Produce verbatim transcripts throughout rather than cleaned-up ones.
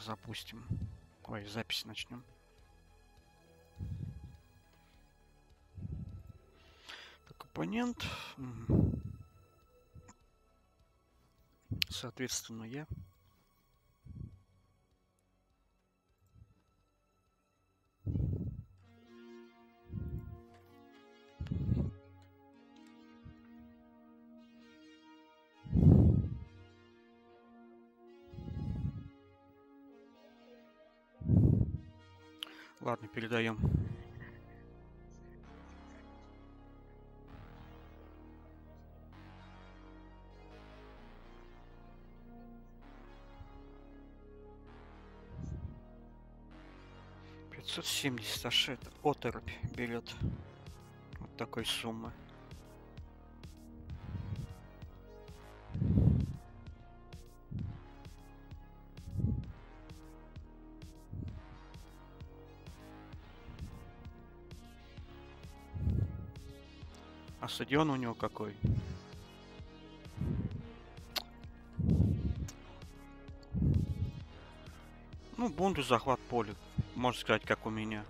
запустим. Ой, запись начнем. Так, оппонент. Угу. Соответственно, я. Ладно, передаем. пятьсот семьдесят аж это оторопь берет. Вот такой суммы. А стадион у него какой? Ну, бунду захват поля. Можно сказать, как у меня.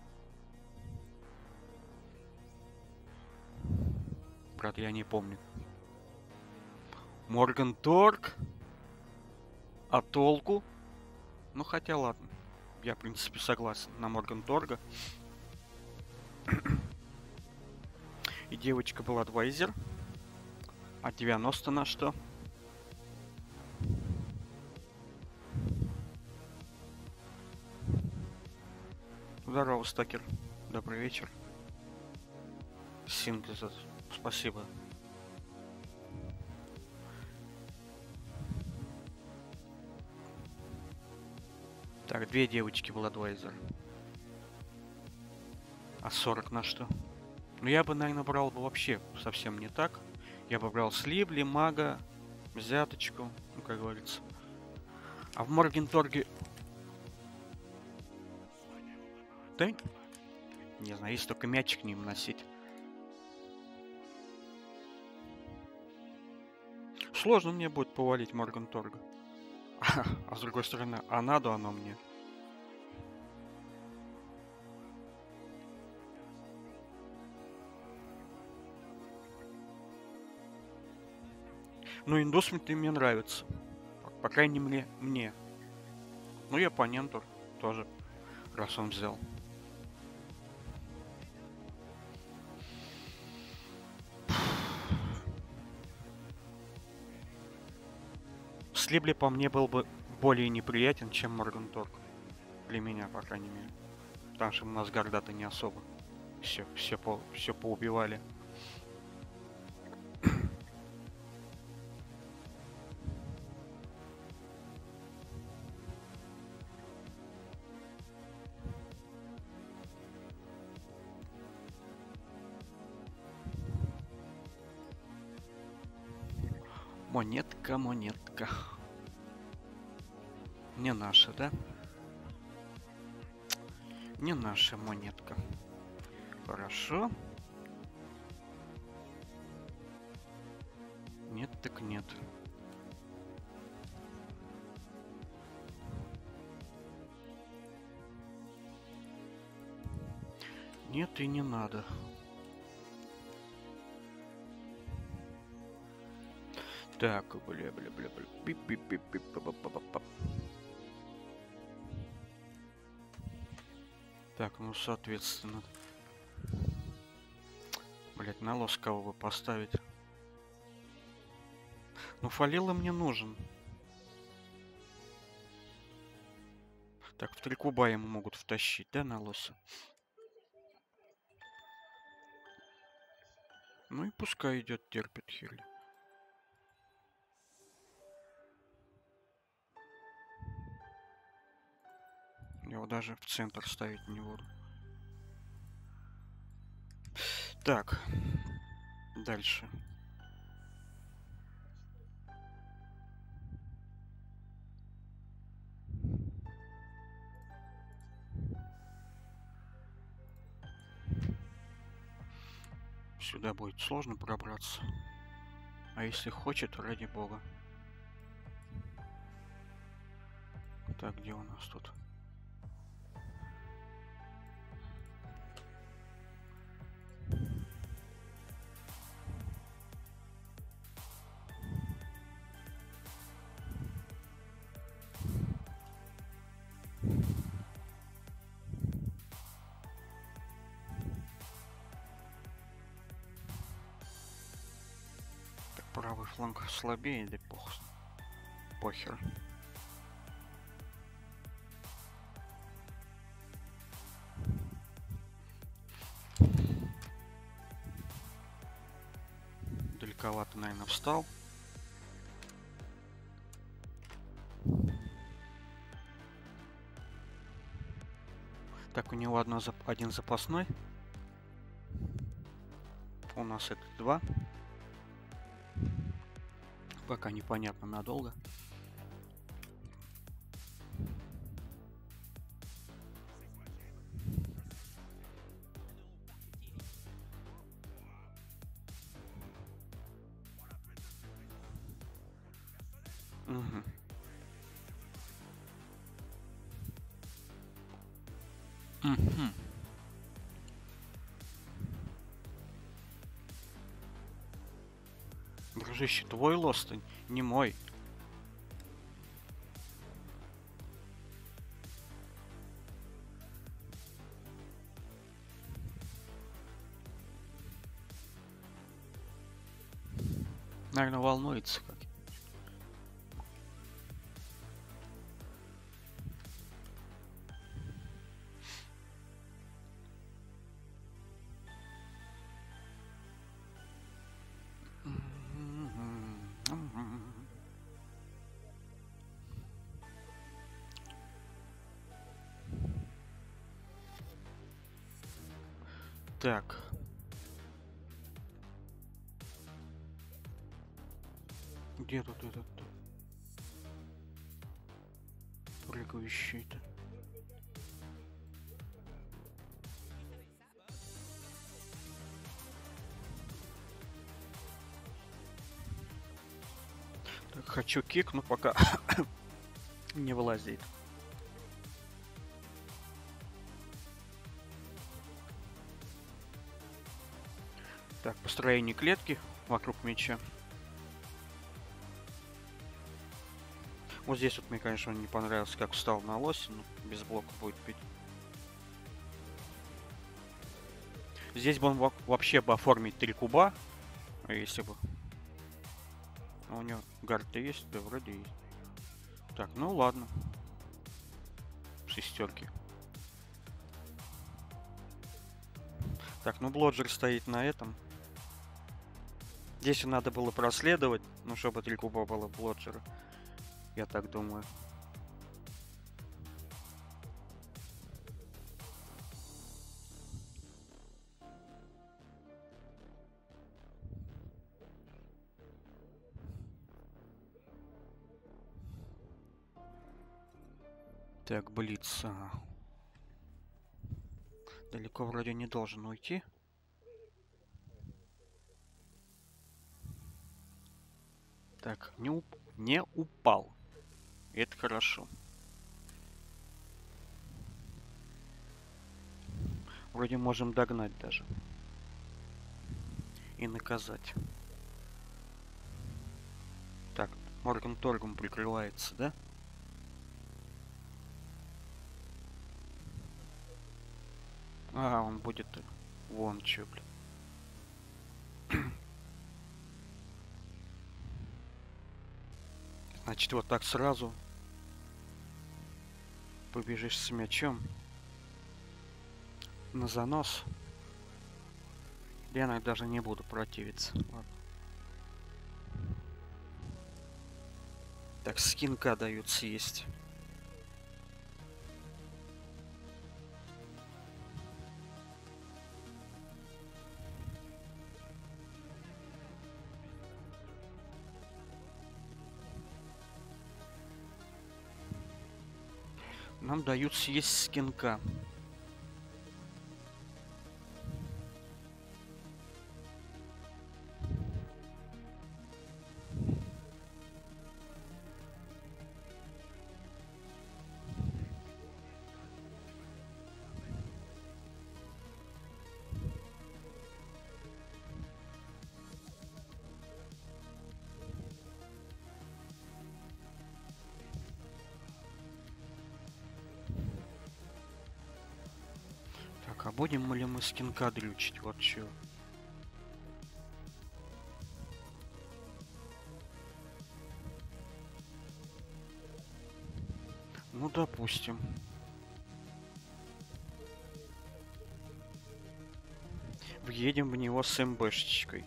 Правда, я не помню. Морганторг? А толку? Ну, хотя ладно. Я, в принципе, согласен на Морганторга. И девочка была адвайзер. А девяносто на что? Здорово, Стакер. Добрый вечер. Синтез. Спасибо. Так, две девочки был адвайзер. А сорок на что? Ну, я бы, наверное, брал бы вообще совсем не так. Я бы брал Слибли, Мага, взяточку, ну, как говорится. А в Морганторге... Да? Не знаю, если только мячик не им носить. Сложно мне будет повалить Морганторга. А с другой стороны, а надо оно мне? Ну, индусменты мне нравятся. По крайней мере, мне. Ну и оппоненту тоже, раз он взял. Слибли по мне был бы более неприятен, чем Морганторг. Для меня, по крайней мере. Потому что у нас горда-то не особо. Все, все, по, все поубивали. Монетка, монетка. Не наша, да? Не наша монетка. Хорошо. Нет, так нет. Нет и не надо. Так, бля, бля, бля, бля. Пип, пип, пип, пип, пап, пап, пап. Так, ну, соответственно. Блять, на лос кого бы поставить. Ну, Фалила мне нужен. Так, в три куба ему могут втащить, да, на лоса? Ну и пускай идет, терпит Хилли. Я его даже в центр ставить не буду. Так. Дальше. Сюда будет сложно пробраться. А если хочет, ради бога. Так, где у нас тут? Так, правый фланг слабее, да пох... похер. Далековато, наверное, встал. Так, у него одно зап... один запасной. У нас это два. Пока непонятно надолго. Угу. Угу. Дружище, твой лост, не мой. Наверное, волнуется как. Так. Где тут этот прыгающий-то? Так, хочу кик, но пока не вылазит. Так, построение клетки вокруг мяча. Вот здесь вот мне, конечно, не понравилось, как встал на лось, но без блока будет пить. Здесь бы он вообще бы оформить три куба, если бы. А у него гард-то есть? Да, вроде есть. Так, ну ладно. Шестерки. Так, ну Блоджер стоит на этом. Здесь надо было проследовать, ну чтобы три куба было Блоджера. Я так думаю. Так, Блиц. Ага. Далеко вроде не должен уйти. Так, не, уп не упал. Это хорошо. Вроде можем догнать даже. И наказать. Так, Морган Торгом прикрывается, да? А, он будет вон чё, блин. Значит, вот так сразу побежишь с мячом на занос. Я наверное, даже не буду противиться. Ладно. Так, скинка дают съесть. Нам дают съесть скинка. Будем ли мы скинка дрючить? Вот чё. Ну, допустим. Въедем в него с МБшечкой.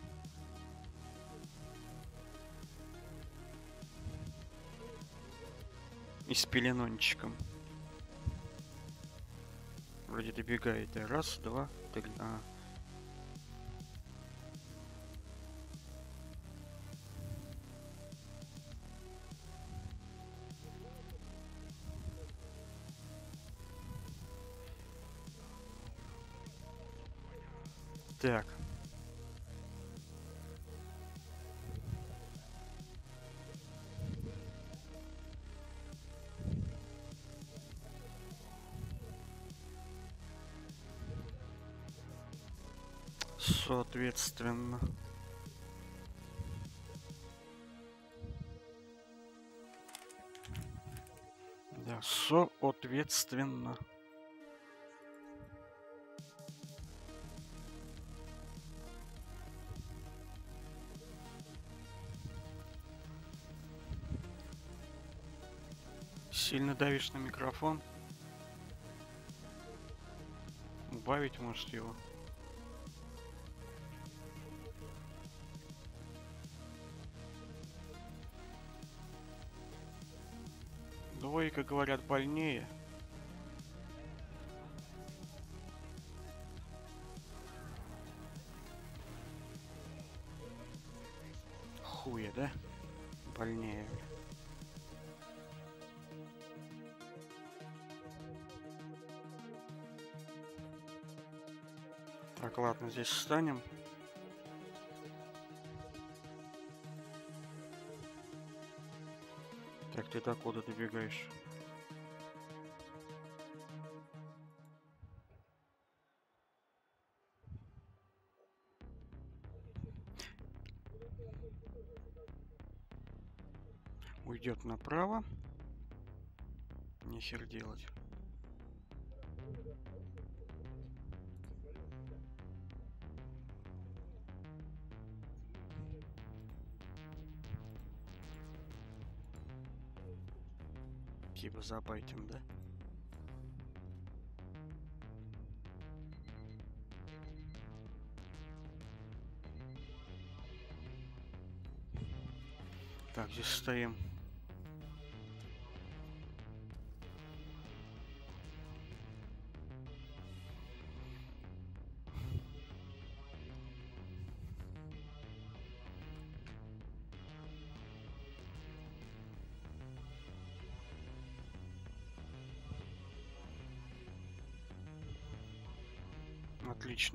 И с пеленончиком. Вроде добегает, да? Раз, два, три. А. Так. Соответственно. Да, соответственно. Сильно давишь на микрофон. Убавить, может, его. Двойка, говорят, больнее. Хуя, да? Больнее. Так, ладно, здесь встанем. Так, ты докуда добегаешь? Уйдет направо. Нехер делать. Типа забайтим, да? Так, здесь стоим. Отлично.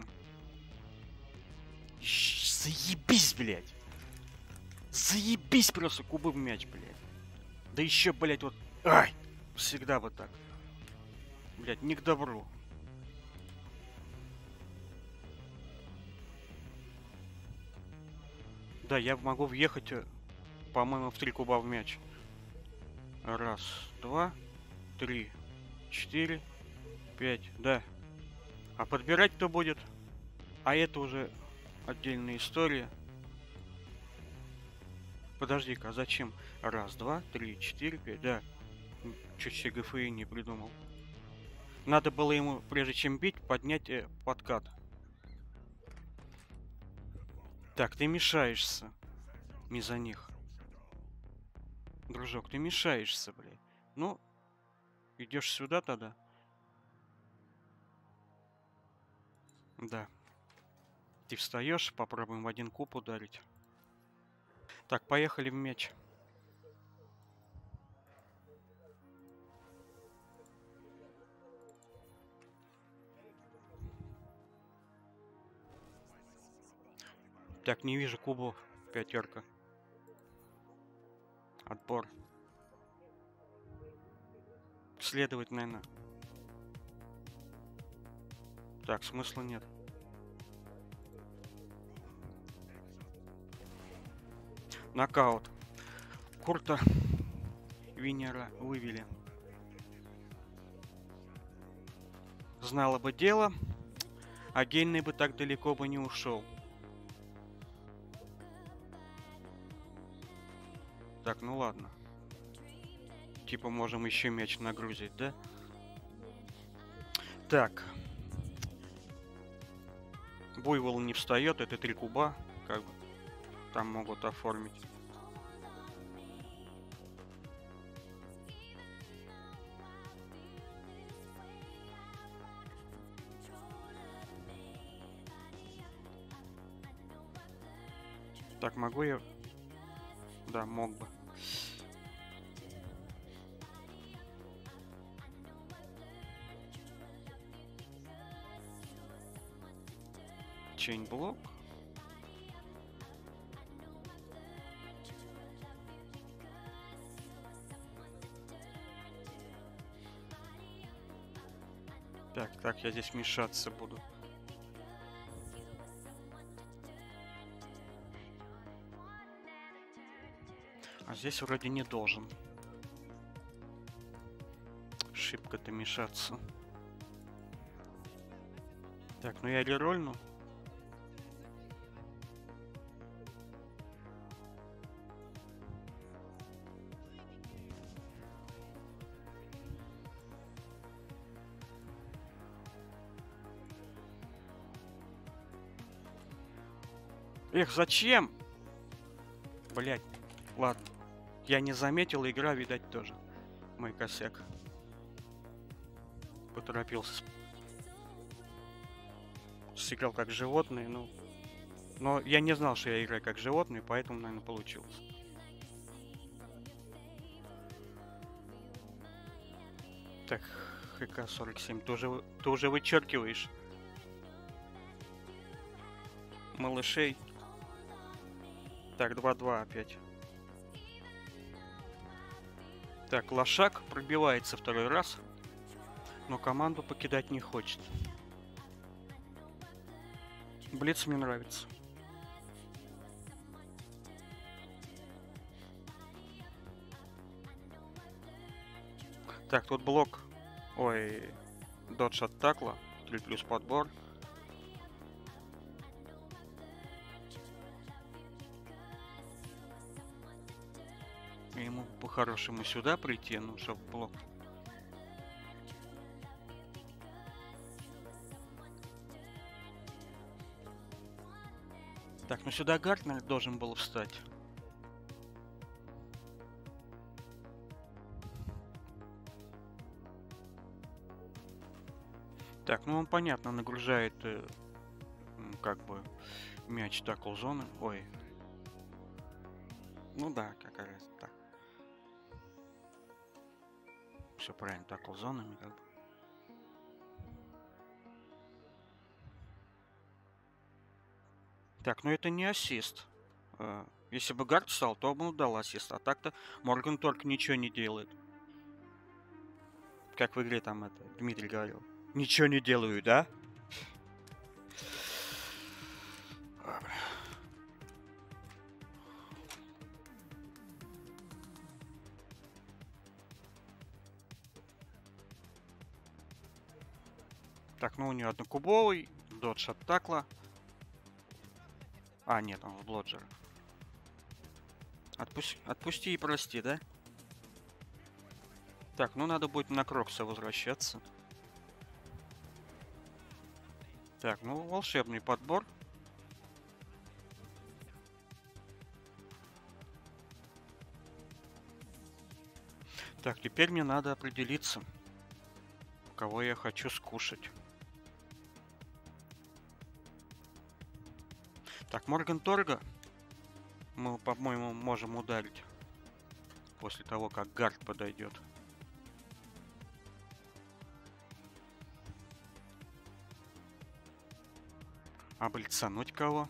Заебись, блядь. Заебись просто кубы в мяч, блядь. Да еще, блядь, вот... Ай! Всегда вот так. Блядь, не к добру. Да, я могу въехать, по-моему, в три куба в мяч. Раз, два, три, четыре, пять, да. А подбирать кто будет? А это уже отдельная история. Подожди-ка, а зачем? Раз, два, три, четыре, пять, да. Чуть себе ГФИ не придумал. Надо было ему, прежде чем бить, поднять э, подкат. Так, ты мешаешься. Из-за них. Дружок, ты мешаешься, блядь. Ну, идешь сюда тогда. Да. Ты встаешь, попробуем в один куб ударить. Так, поехали в мяч. Так, не вижу кубов. Пятерка. Отбор. Следовать, наверное. Так, смысла нет. Нокаут. Курта Винера вывели. Знала бы дело, А гейный бы так далеко бы не ушел. Так, ну ладно. Типа можем еще мяч нагрузить, да? Так. Буйвол не встает, это три куба, как бы. Там могут оформить. Так, могу я... Да, мог бы. Чейн-блок. Так, так, я здесь мешаться буду. А здесь вроде не должен. Шибко-то мешаться. Так, ну я рерольну. Эх, зачем? Блять, ладно. Я не заметил, игра, видать, тоже. Мой косяк. Поторопился. Сыграл как животное, ну... Но я не знал, что я играю как животное, поэтому, наверное, получилось. Так, ХК сорок семь, ты уже, ты уже вычеркиваешь малышей. Так, два-два опять. Так, лошак пробивается второй раз, но команду покидать не хочет. Блиц мне нравится. Так, тут блок. Ой, додж от такла. три плюс подбор. Ему по-хорошему сюда прийти, ну, чтобы блок. Так, ну сюда Гартнер должен был встать. Так, ну он, понятно, нагружает э, как бы мяч такл зоны. Ой. Ну да, как раз так. Все правильно, такл зонами как бы. Так, ну это не ассист. Если бы Гард встал, то бы он дал ассист. А так-то Морган только ничего не делает. Как в игре там это Дмитрий говорил. Ничего не делаю, да? Так, ну у нее однокубовый. Додж от такла. А, нет, он в блоджер. Отпусти, отпусти и прости, да? Так, ну надо будет на Крокса возвращаться. Так, ну волшебный подбор. Так, теперь мне надо определиться, кого я хочу скушать. Так, Морган Торга мы, по-моему, можем ударить после того, как Гард подойдет. Облицануть кого?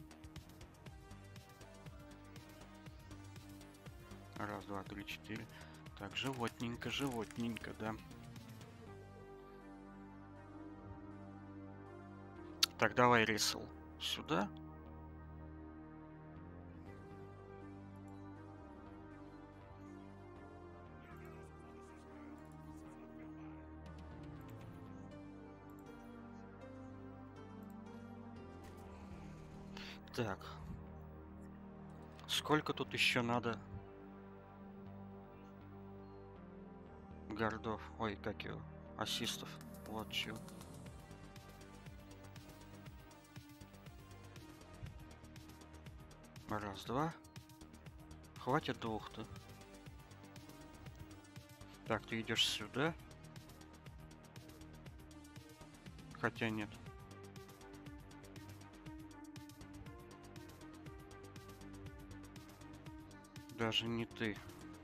Раз, два, три, четыре. Так, животненько, животненько, да. Так, давай рисл сюда. Так. Сколько тут еще надо городов? Ой, как его? Ассистов. Вот чё. Раз, два. Хватит двух-то. Так, ты идешь сюда. Хотя нет. Даже не ты.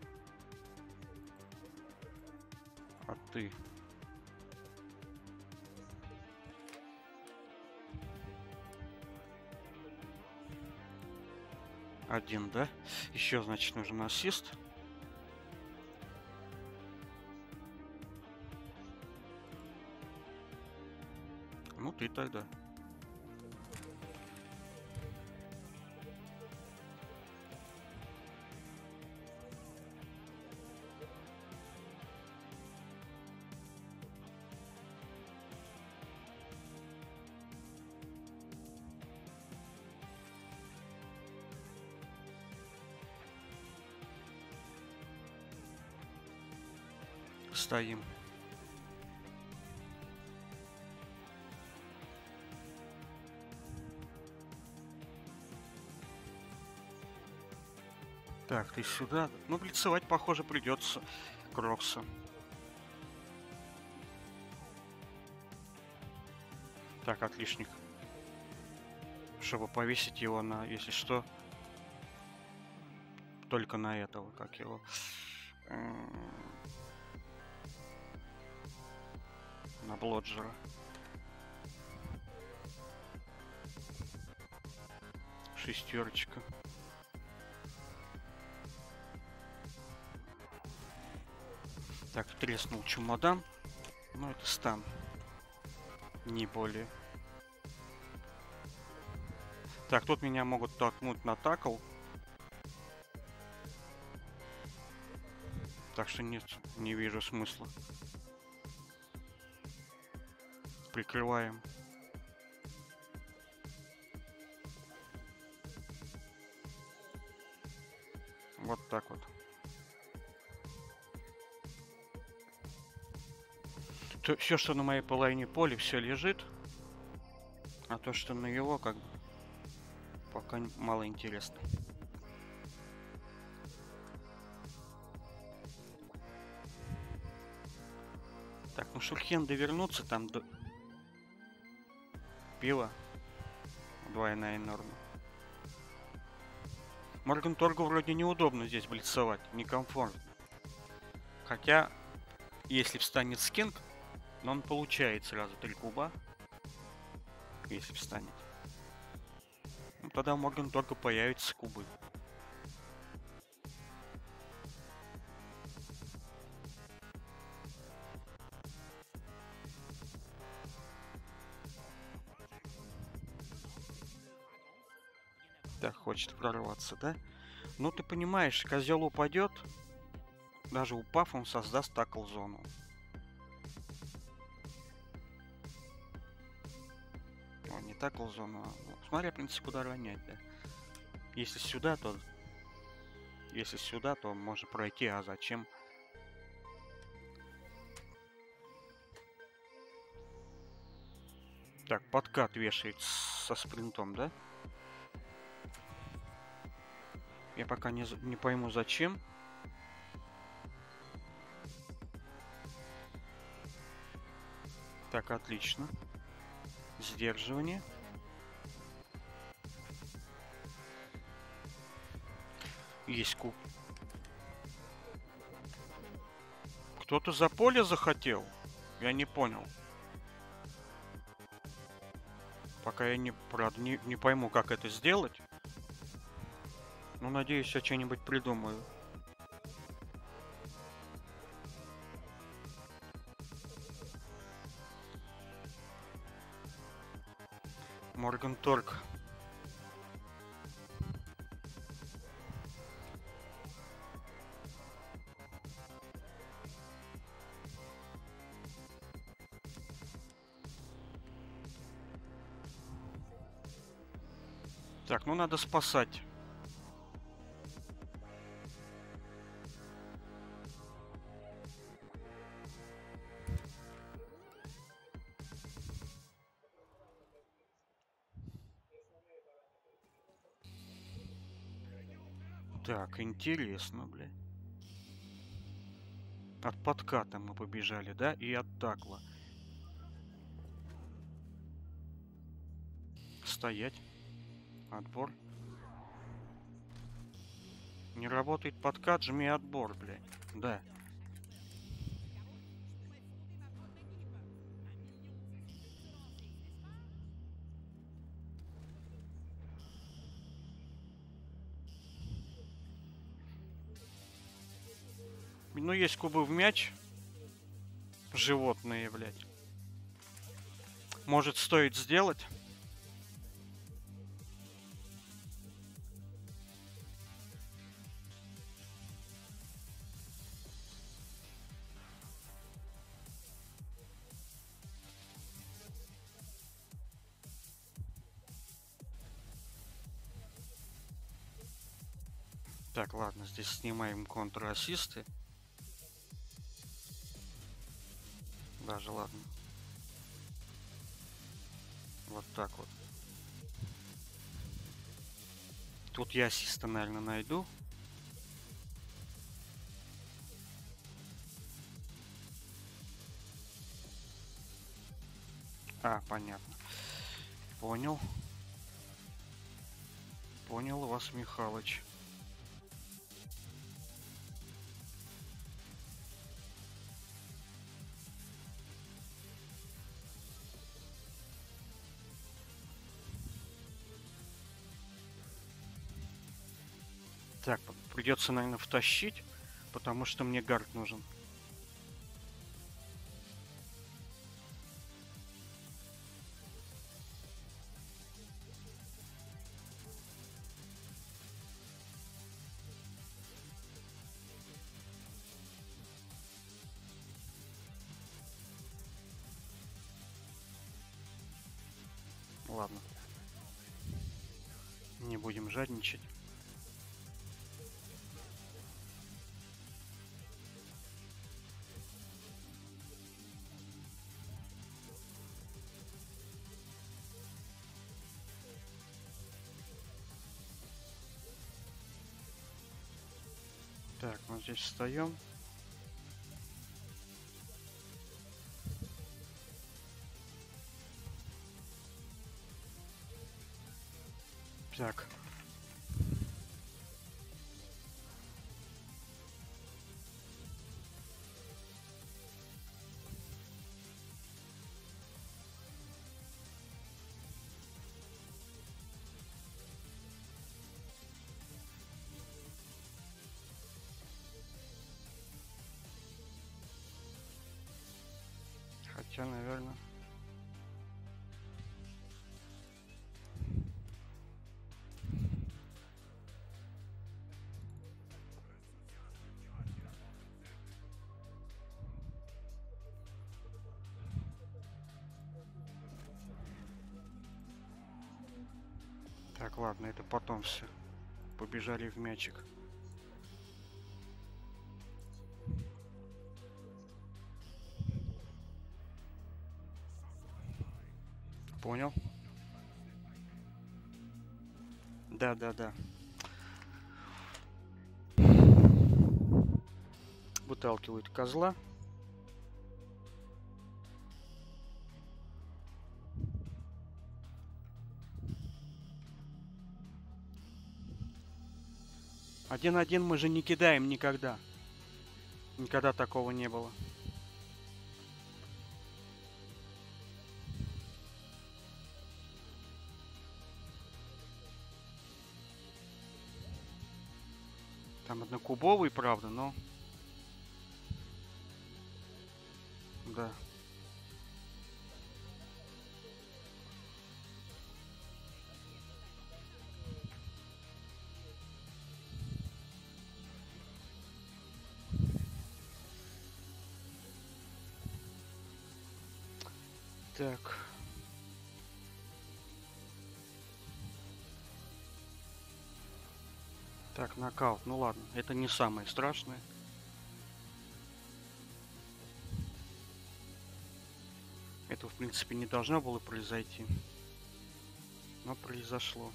А ты. Один, да? Еще, значит, нужен ассист. Ну, ты тогда. Стоим. Так, ты сюда. Ну, блицевать, похоже, придется Крокса. Так, отличник. Чтобы повесить его на, если что, только на этого, как его. На Блоджера. Шестерочка. Так, треснул чемодан. Ну, это стан. Не более. Так, тут меня могут толкнуть на такл. Так что нет, не вижу смысла. Прикрываем. Вот так вот. То, все, что на моей половине поля, все лежит. А то, что на его, как бы, пока мало интересно. Так, ну шурхенды вернутся там до... Пиво. Двойная норма. Морганторгу вроде неудобно здесь блицевать, некомфортно. Хотя, если встанет скинг, но он получает сразу три куба. Если встанет. Ну, тогда у Морганторга появятся кубы. Так, хочет прорваться, да? Ну, ты понимаешь, козел упадет. Даже упав, он создаст такл-зону. О, не такл-зону, а... Смотря, в принципе, куда ронять, да? Если сюда, то... Если сюда, то можно пройти, а зачем? Так, подкат вешает со спринтом, да? Я пока не, не пойму, зачем. Так, отлично. Сдерживание. Есть куб. Кто-то за поле захотел? Я не понял. Пока я не, правда, не, не пойму, как это сделать. Ну, надеюсь, я что-нибудь придумаю. Морганторг. Так, ну надо спасать. Так, интересно, бля. От подката мы побежали, да? И от такла. Стоять. Отбор. Не работает подкат, жми отбор, блядь. Да. Ну, есть кубы в мяч. Животные, блядь. Может, стоит сделать? Так, ладно, здесь снимаем контр-ассисты. Даже ладно. Вот так вот. Тут я ассиста, наверное, найду. А, понятно. Понял. Понял вас, Михалыч. Так, придется, наверное, втащить, потому что мне гард нужен. Ладно. Не будем жадничать. Так, мы здесь встаем. Так. Хотя, наверное... Так, ладно, это потом все. Побежали в мячик. Понял? Да, да, да. Выталкивают козла. Один-один мы же не кидаем никогда. Никогда такого не было. Там однокубовый, правда, но... Да. Так. Так, нокаут. Ну ладно, это не самое страшное. Это, в принципе, не должно было произойти. Но произошло.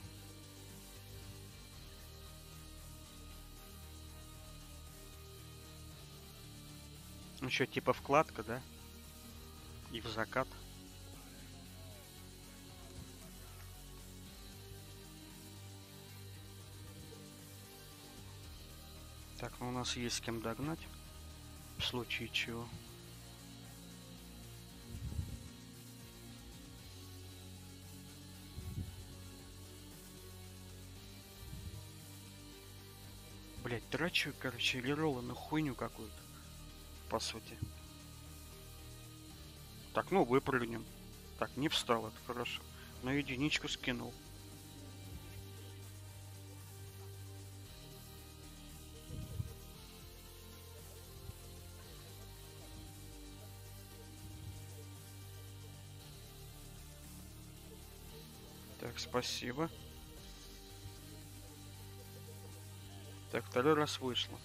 Ну что, типа вкладка, да? И в закат. Так, ну у нас есть с кем догнать. В случае чего. Блять, трачу, короче, реролы на хуйню какую-то. По сути. Так, ну выпрыгнем. Так, не встал, это хорошо. Но единичку скинул. Так, спасибо. Так, второй раз вышло.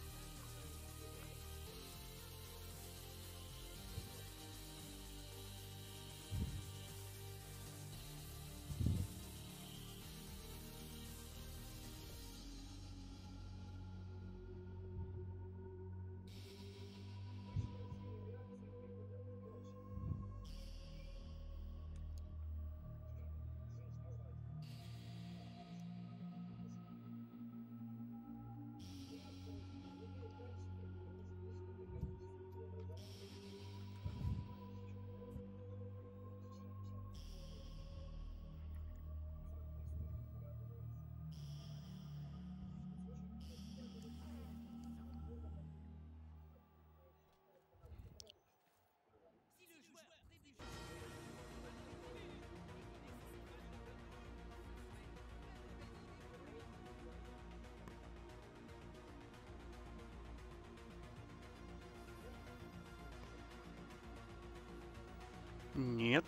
Нет.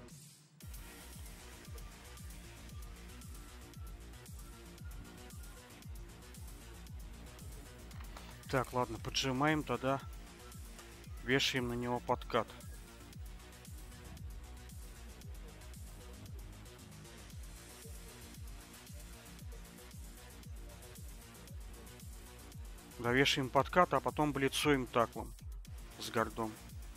Так, ладно, поджимаем тогда. Вешаем на него подкат. Довешаем подкат, а потом блицуем таклом с гордом.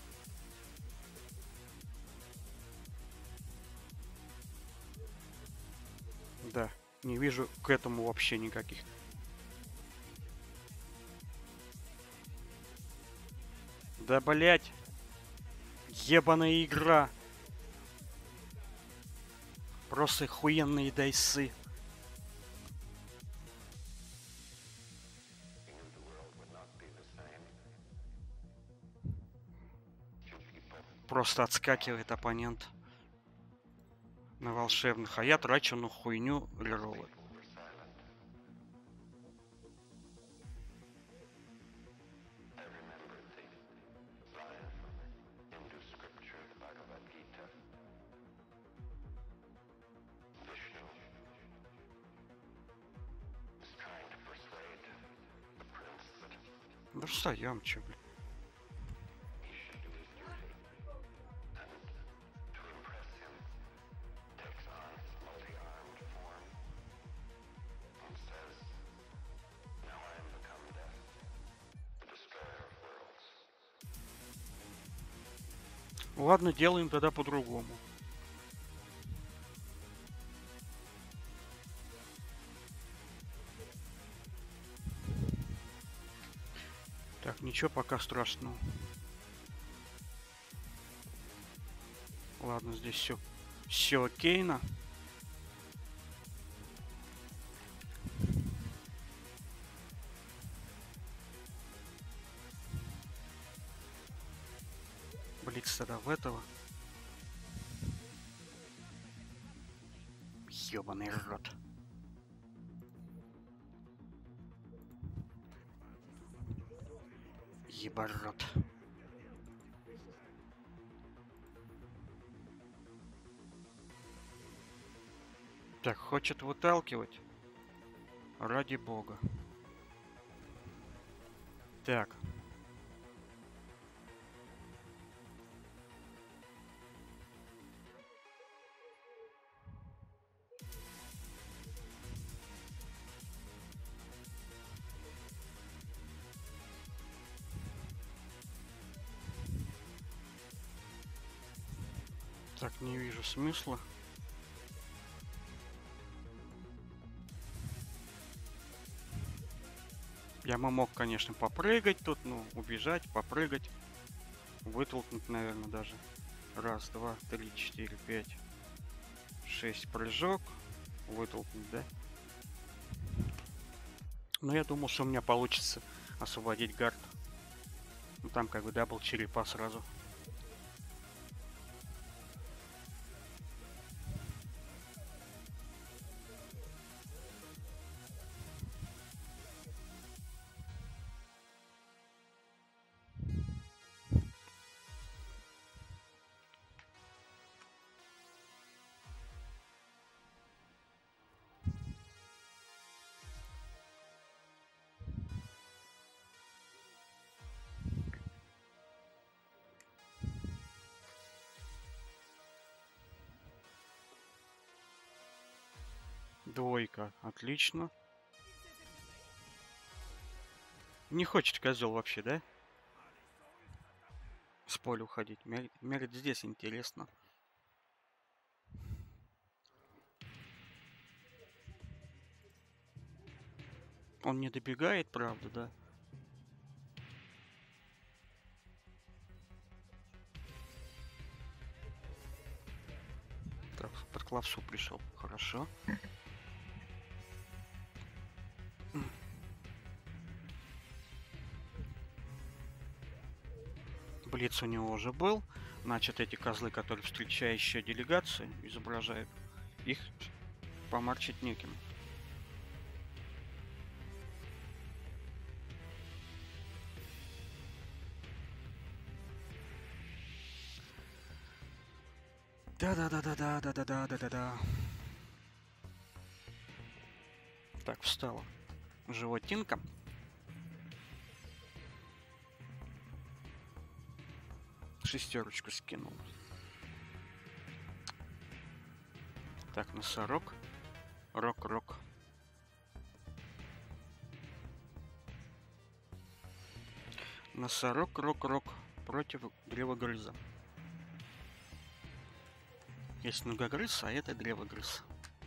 Да, не вижу к этому вообще никаких. Да, блять. Ебаная игра. Просто охуенные дайсы. Просто отскакивает оппонент на волшебных, а я трачу на хуйню реролы. Да встаем, че, блин. Ладно, делаем тогда по-другому. Так, ничего пока страшного. Ладно, здесь все, все окейно. Блиц тогда в этого. Ёбаный рот. Ебарот. Так, хочет выталкивать. Ради бога. Так. Так, не вижу смысла. Я бы мог, конечно, попрыгать тут, ну, убежать, попрыгать. Вытолкнуть, наверное, даже. Раз, два, три, четыре, пять, шесть. Прыжок. Вытолкнуть, да? Но я думал, что у меня получится освободить гард. Ну, там как бы дабл черепа сразу. Двойка. Отлично. Не хочет козел вообще, да? С поля уходить. Мерит, мерит здесь интересно. Он не добегает, правда, да? Так, под клавсу пришел. Хорошо. Блиц у него уже был. Значит, эти козлы, которые встречающие делегации изображают, их помарчить неким. Да-да-да-да-да-да-да-да-да-да. Так, встала животинка. Шестерочку скинул. Так, носорог. Рок-рок. Носорог, рок-рок против древогрыза. Есть многогрыз, а это древогрыз.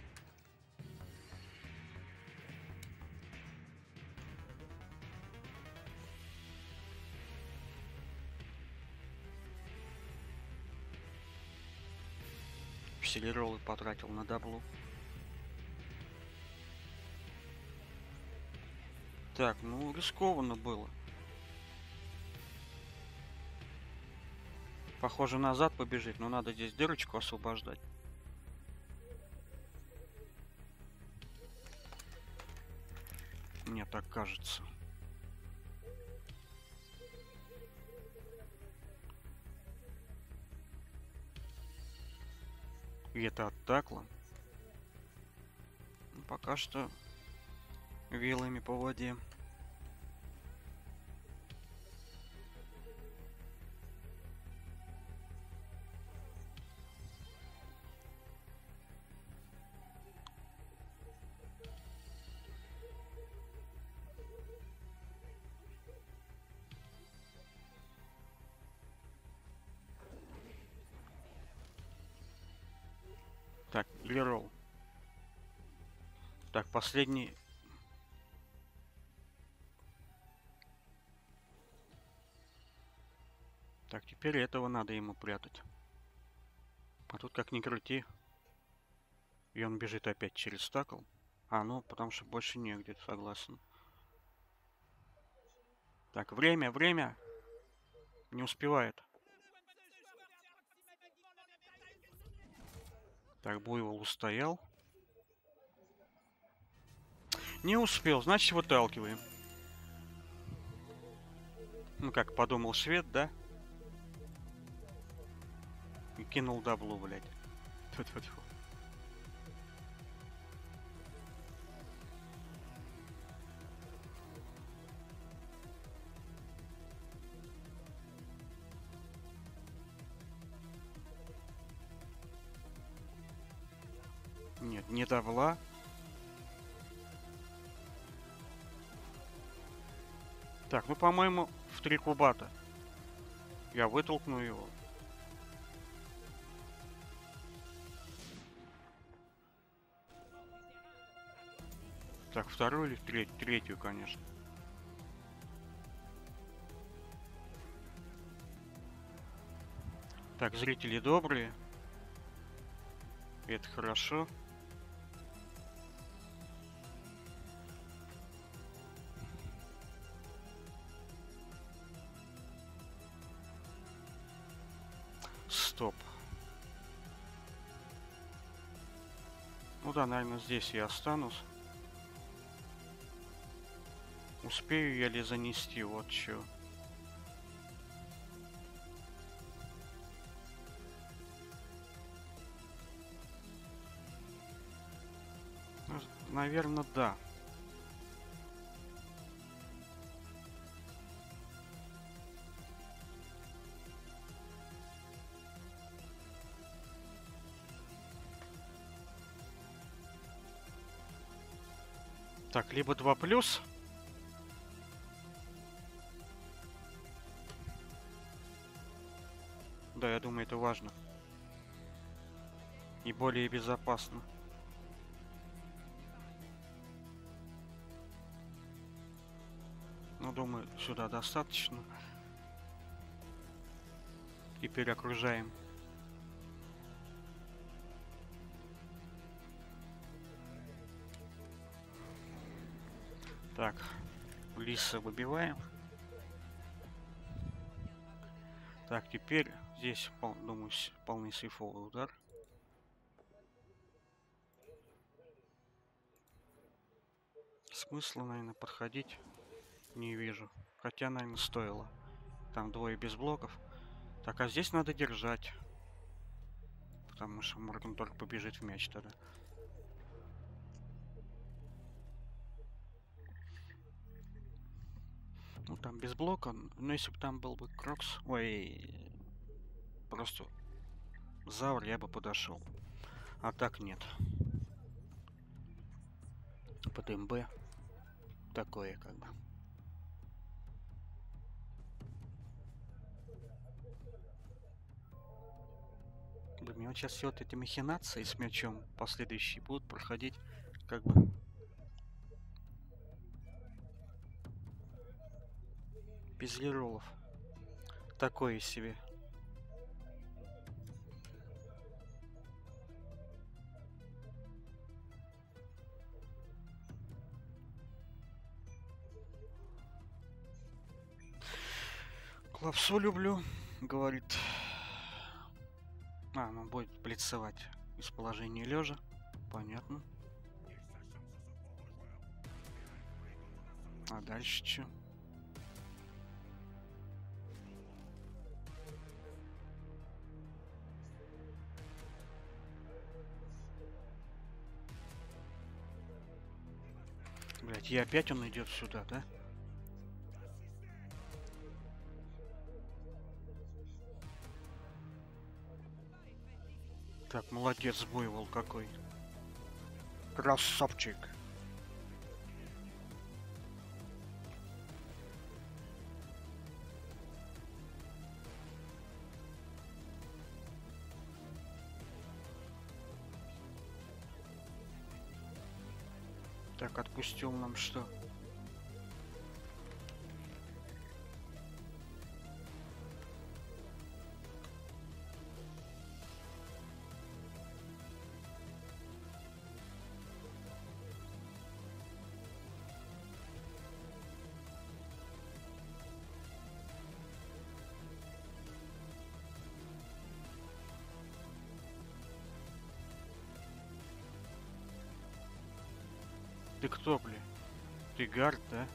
Все роллы потратил на даблу. Так, ну рискованно было. Похоже, назад побежит, но надо здесь дырочку освобождать. Мне так кажется. И это оттакло. Пока что вилами по воде. Так, реролл. Так, последний. Так, теперь этого надо ему прятать. А тут как ни крути. И он бежит опять через стакл. А, ну, потому что больше негде, согласен. Так, время, время. Не успевает. Так, Буйвол устоял. Не успел, значит, выталкиваем. Ну, как подумал швед, да? И кинул даблу, блядь. Тьфу-тьфу-тьфу. Нет, не Давла. Так, ну, по-моему, в три кубата. Я вытолкну его. Так, вторую или треть, третью, конечно. Так, зрители добрые. Это хорошо. Стоп. Ну да, наверное, здесь я останусь. Успею я ли занести, вот чё. Ну, наверное, да. Так, либо два плюс. Да, я думаю, это важно. И более безопасно. Ну, думаю, сюда достаточно. Теперь окружаем. Так, лиса выбиваем. Так, теперь здесь, думаю, полный сейфовый удар. Смысла, наверное, подходить не вижу. Хотя, наверное, стоило. Там двое без блоков. Так, а здесь надо держать. Потому что Моргенторг побежит в мяч тогда. Ну, там без блока. Но если бы там был бы Крокс... Ой... Просто Завр, я бы подошел. А так нет. Под МБ. Такое как бы. Блин, мне вот сейчас все вот эти махинации с мячом последующие будут проходить как бы... Без реролов. Такое себе. Клапсу люблю, говорит. А, ну будет блицевать из положения лежа. Понятно. А дальше что? Блять, и опять он идет сюда, да? Так, молодец, Буйвол какой. Красавчик. Так, отпустил нам что? Ты кто, бля? Ты гард, да?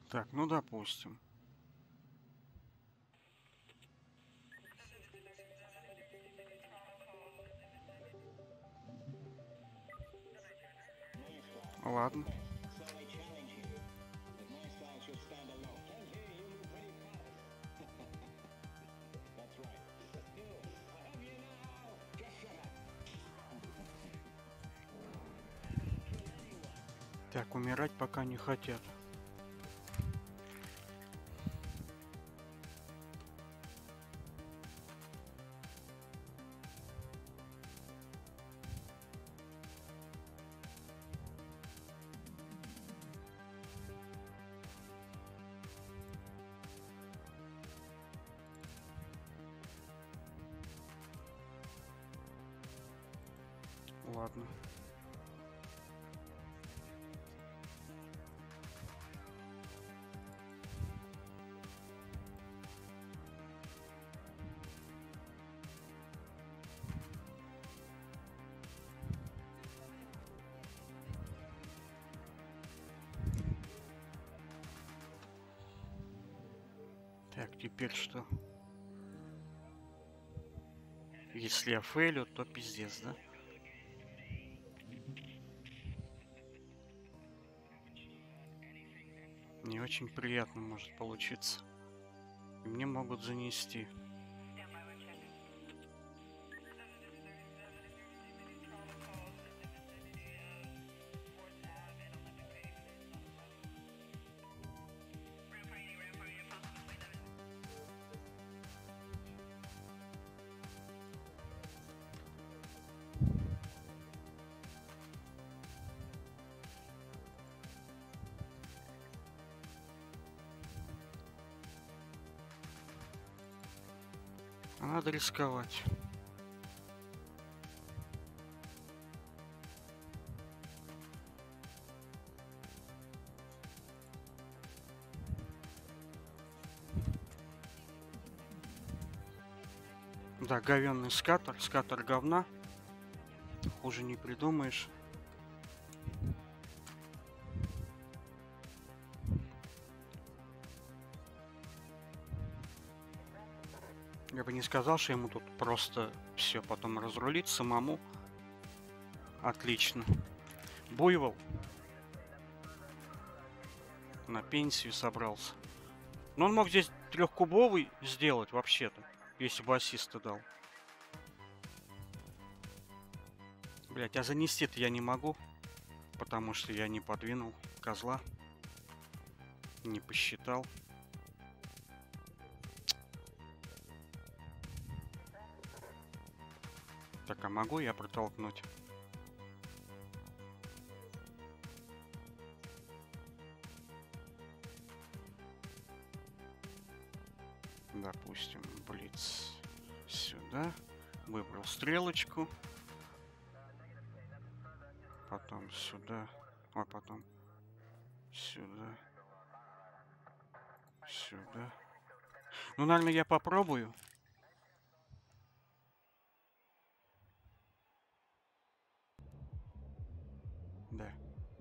Так, ну допустим. Ладно. Так, умирать пока не хотят. Ладно. Так, теперь что? Если я фейлю, то пиздец, да? Не очень приятно может получиться. И мне могут занести. А надо рисковать. Да, говенный скатер, скатер говна. Хуже не придумаешь. Я бы не сказал, что ему тут просто все потом разрулить самому. Отлично. Буйвол. На пенсию собрался. Но он мог здесь трехкубовый сделать вообще-то, если бы ассиста дал. Блять, а занести-то я не могу, потому что я не подвинул козла. Не посчитал. Так, а могу я протолкнуть? Допустим, блиц сюда. Выбрал стрелочку. Потом сюда. А потом сюда. Сюда. Ну, наверное, я попробую. Да.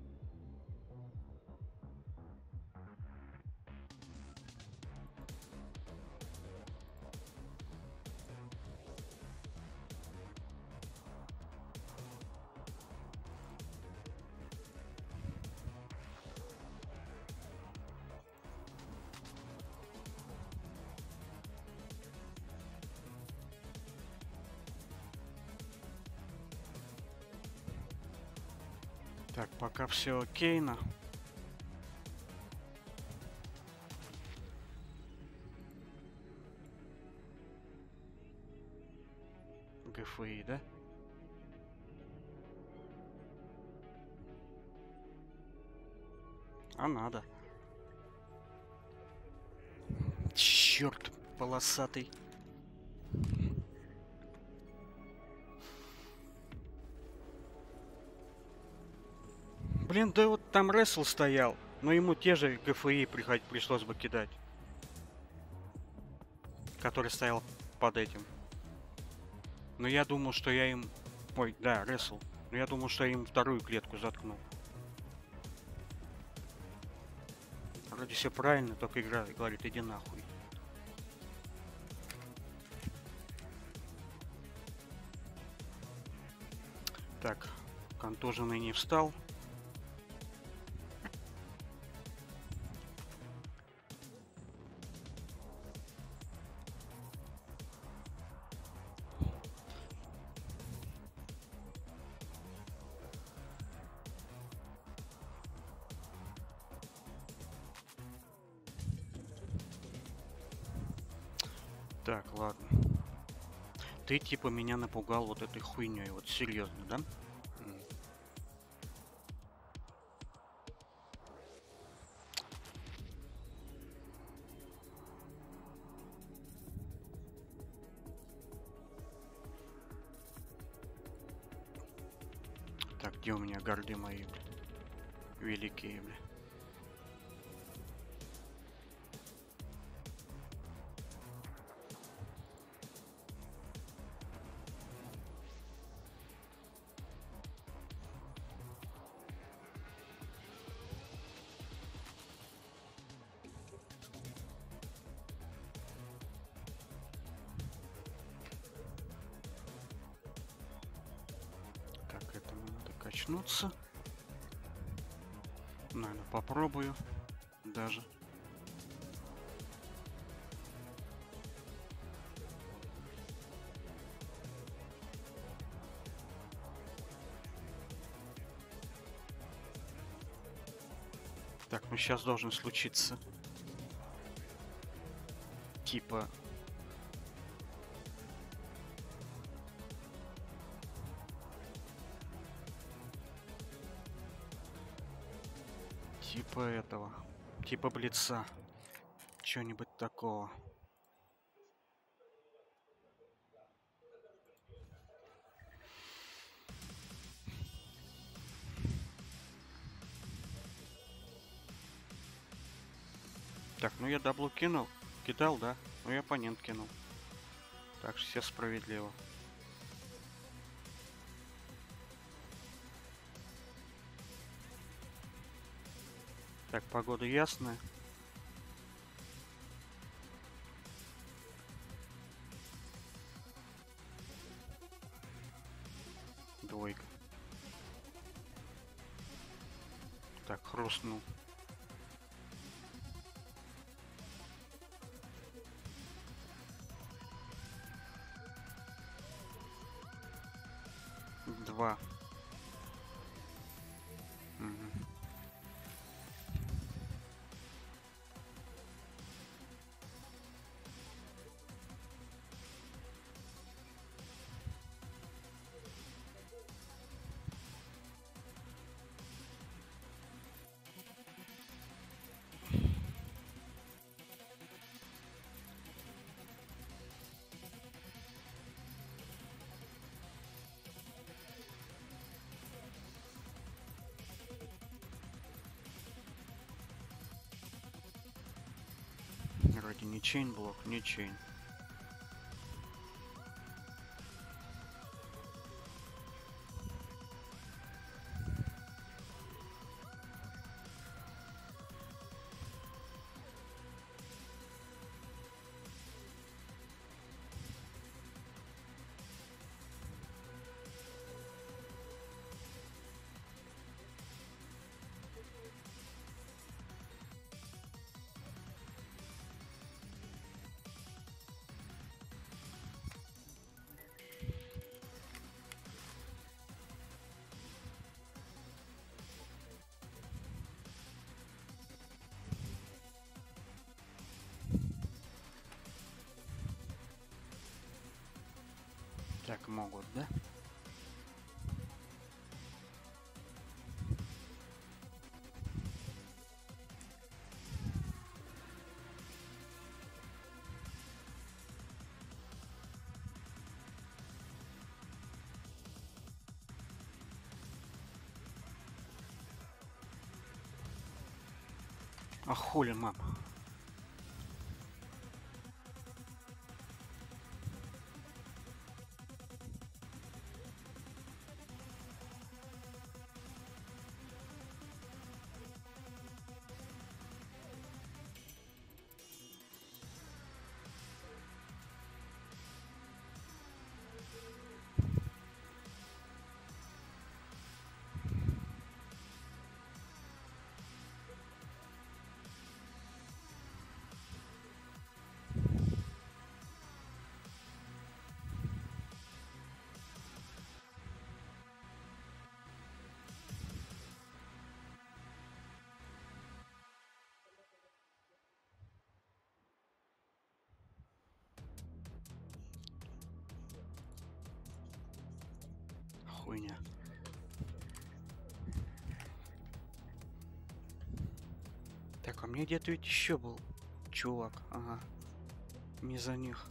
Так, пока все окейно. ГФИ, да? А надо. Черт, полосатый. Блин, да вот там Ресл стоял, но ему те же ГФИ приходить пришлось бы кидать. Который стоял под этим. Но я думал, что я им... Ой, да, Ресл. Но я думал, что я им вторую клетку заткнул. вроде все правильно, только игра говорит, иди нахуй. Так, контуженный не встал. Так, ладно. Ты типа меня напугал вот этой хуйней, вот серьезно, да? М. Так, где у меня гарды мои, бля? Великие, бля. Так, это надо качнуться. Наверное, попробую даже. Так, ну сейчас должен случиться. Типа... Типа этого. Типа блица. Чё-нибудь такого. Так, ну я даблу кинул. Кидал, да? Ну и оппонент кинул. Так что все справедливо. Так, погода ясная. Двойка. Так, хрустнул. Два. Мгм. Вроде не чейн блок, не чейн. Так могут, да? А хули, мам? хуйня. Так, а мне где-то ведь еще был чувак. Ага. Не за них.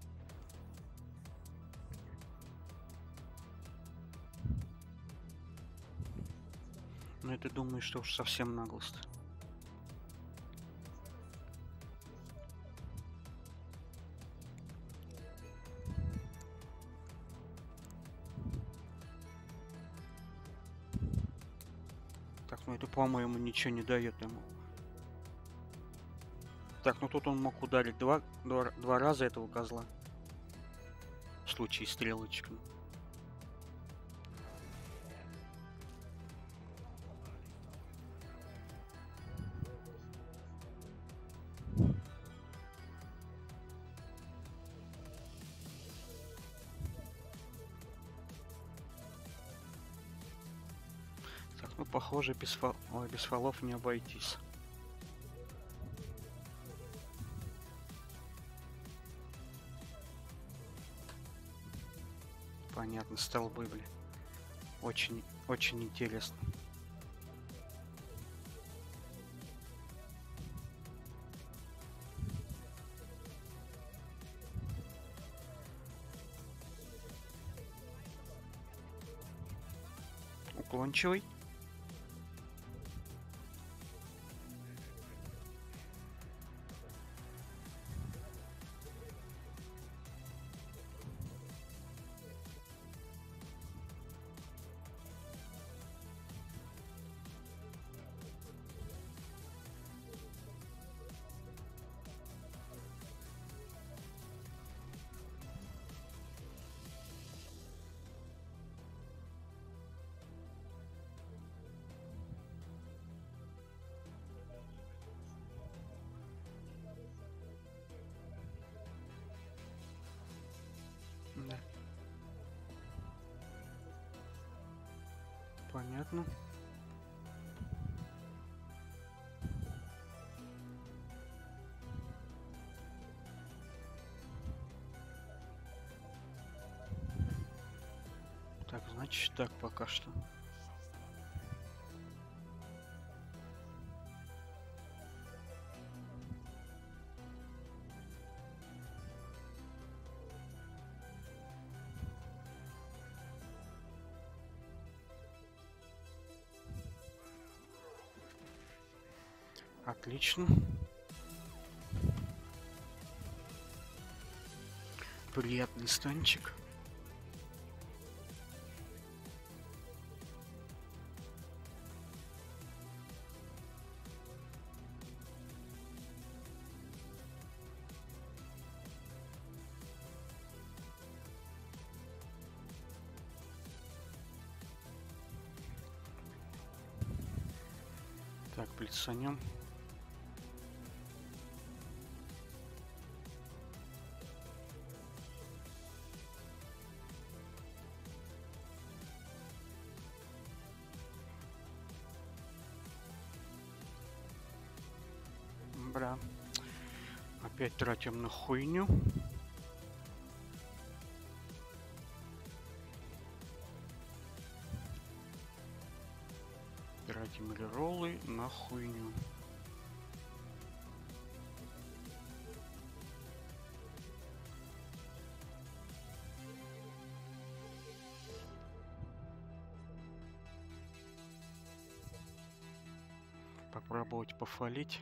Но это думаю, что уж совсем наглость. Так, ну это, по-моему, ничего не дает ему. Так, ну тут он мог ударить два, два, два раза этого козла. В случае стрелочек. Так, ну похоже, без, фол... Ой, без фолов не обойтись. Понятно, столбы, блин. Очень, очень интересно. Уклончивый. Да. Понятно. Так, значит так пока что. Отлично. Приятный станчик. Так, плецанем. Бра. Опять тратим на хуйню. Тратим рероллы на хуйню. Попробовать пофалить.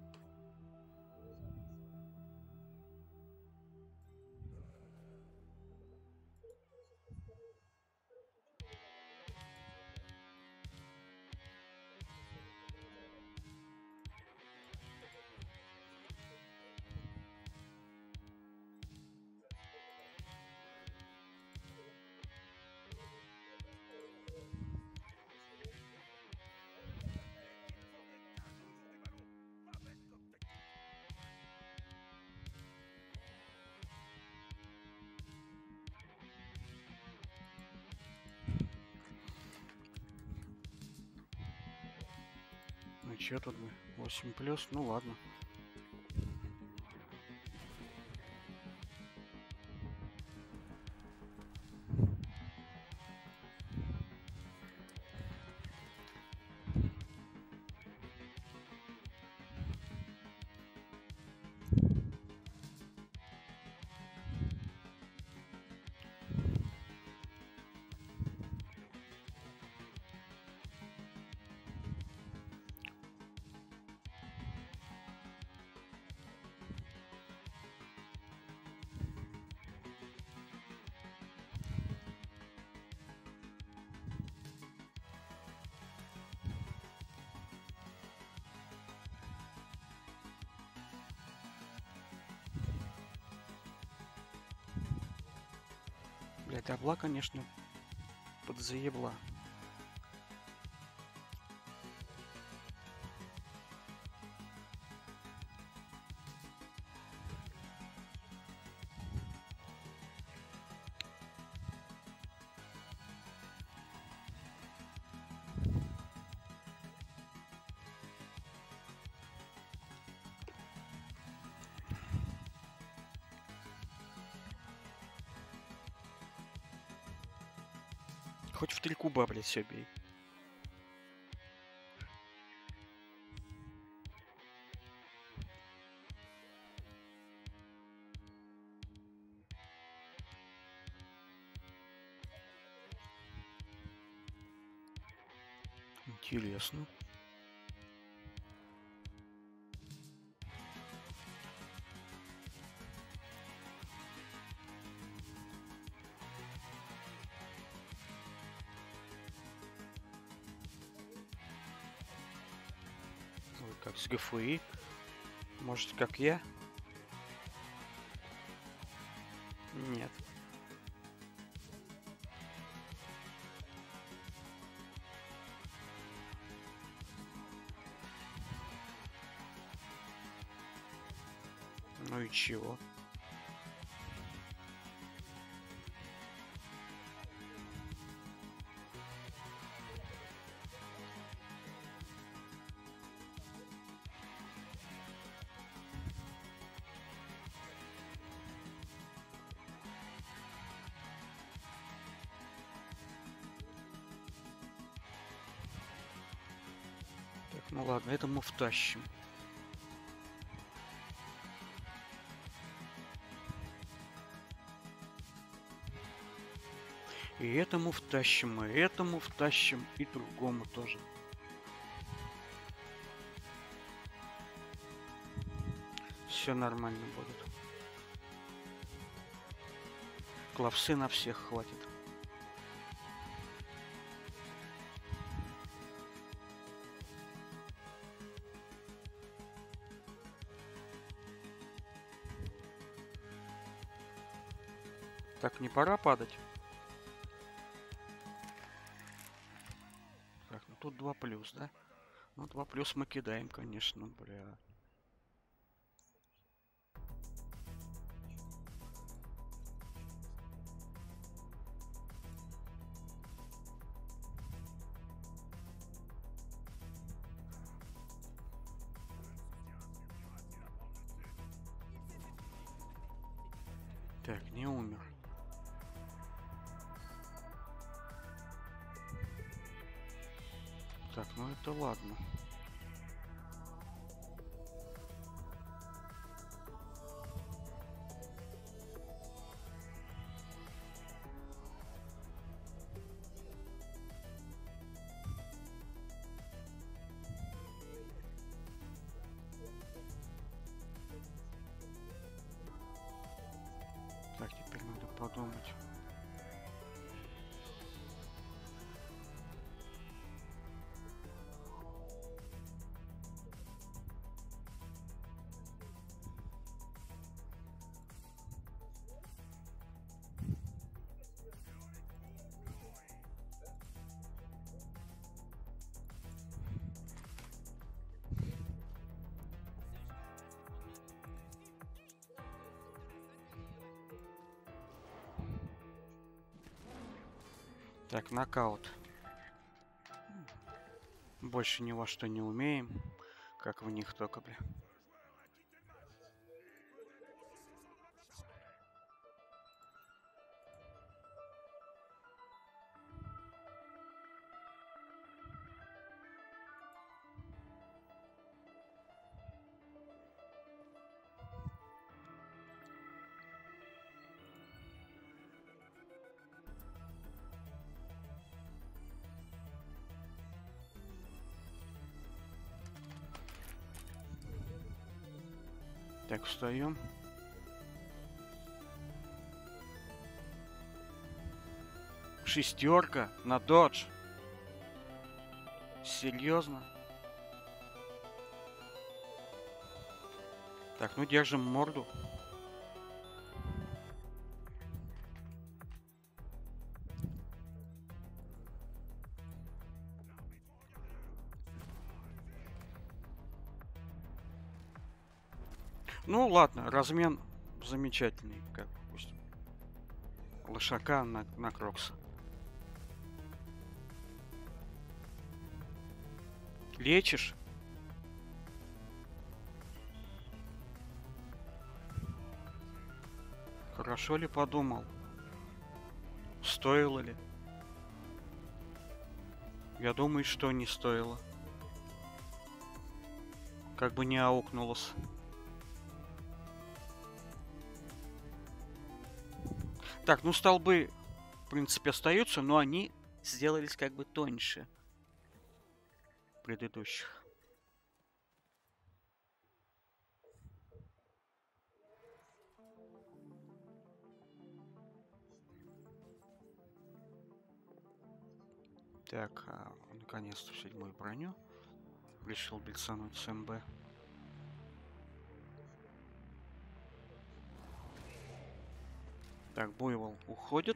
Ну че тут мы? восемь плюс, ну ладно. Для дабла, конечно, подзаебла. Хоть в три куба, блядь, все бей. Интересно. Вы как с ГФИ? Может, как я? Нет. Ну и чего? Так, ну ладно, это мы втащим. И этому втащим, и этому втащим, и другому тоже. Все нормально будет. Клавсы на всех хватит. Так, не пора падать? Так, ну тут два плюс, да? Ну, два плюс мы кидаем, конечно, бля. Так, не умер. Так, ну это ладно. Так, теперь надо подумать. Так, нокаут. Больше ни во что не умеем, как в них только, бля. Так, встаем. Шестерка на додж. Серьезно? Так, ну держим морду. Ну ладно, размен замечательный, как пусть. Лошака на, на Крокса. Лечишь? Хорошо ли подумал? Стоило ли? Я думаю, что не стоило. Как бы не аукнулось. Так, ну столбы, в принципе, остаются, но они сделались как бы тоньше предыдущих. Так, а, наконец-то в седьмую броню. Решил бельцануть с МБ. Так, Буйвол уходит.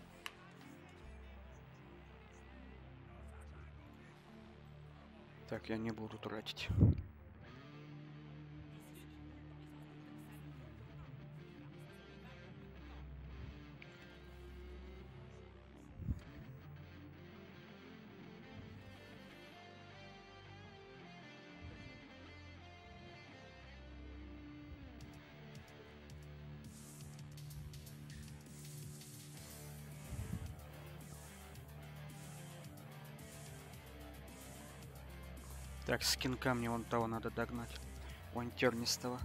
Так, я не буду тратить. Так, скинка мне вон того надо догнать. Вон тернистого.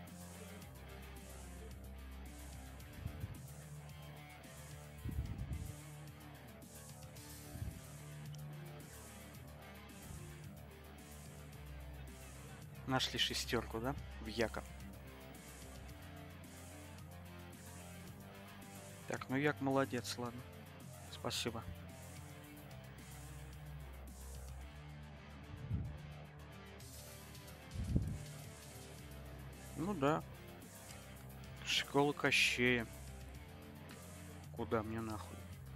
Нашли шестерку, да? В Яка. Так, ну Як молодец, ладно. Спасибо. Ну да. Школа Кощея. Куда мне нахуй?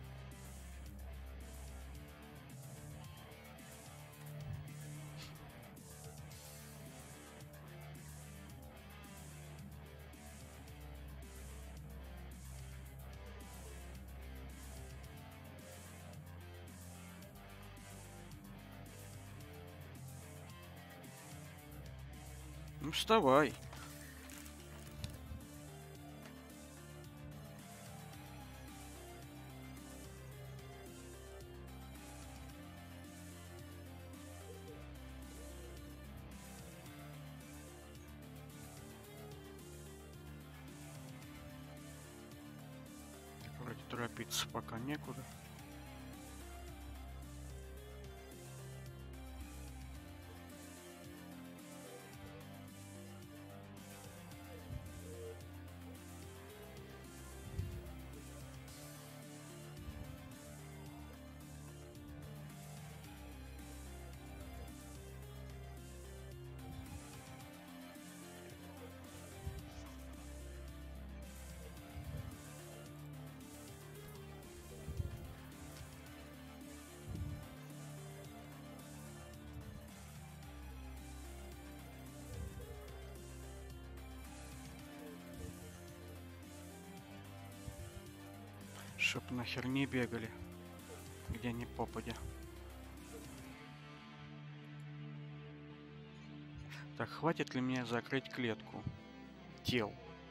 Ну вставай. Вроде торопиться пока некуда. Чтоб нахер не бегали, где ни попадя. Так, хватит ли мне закрыть клетку тел?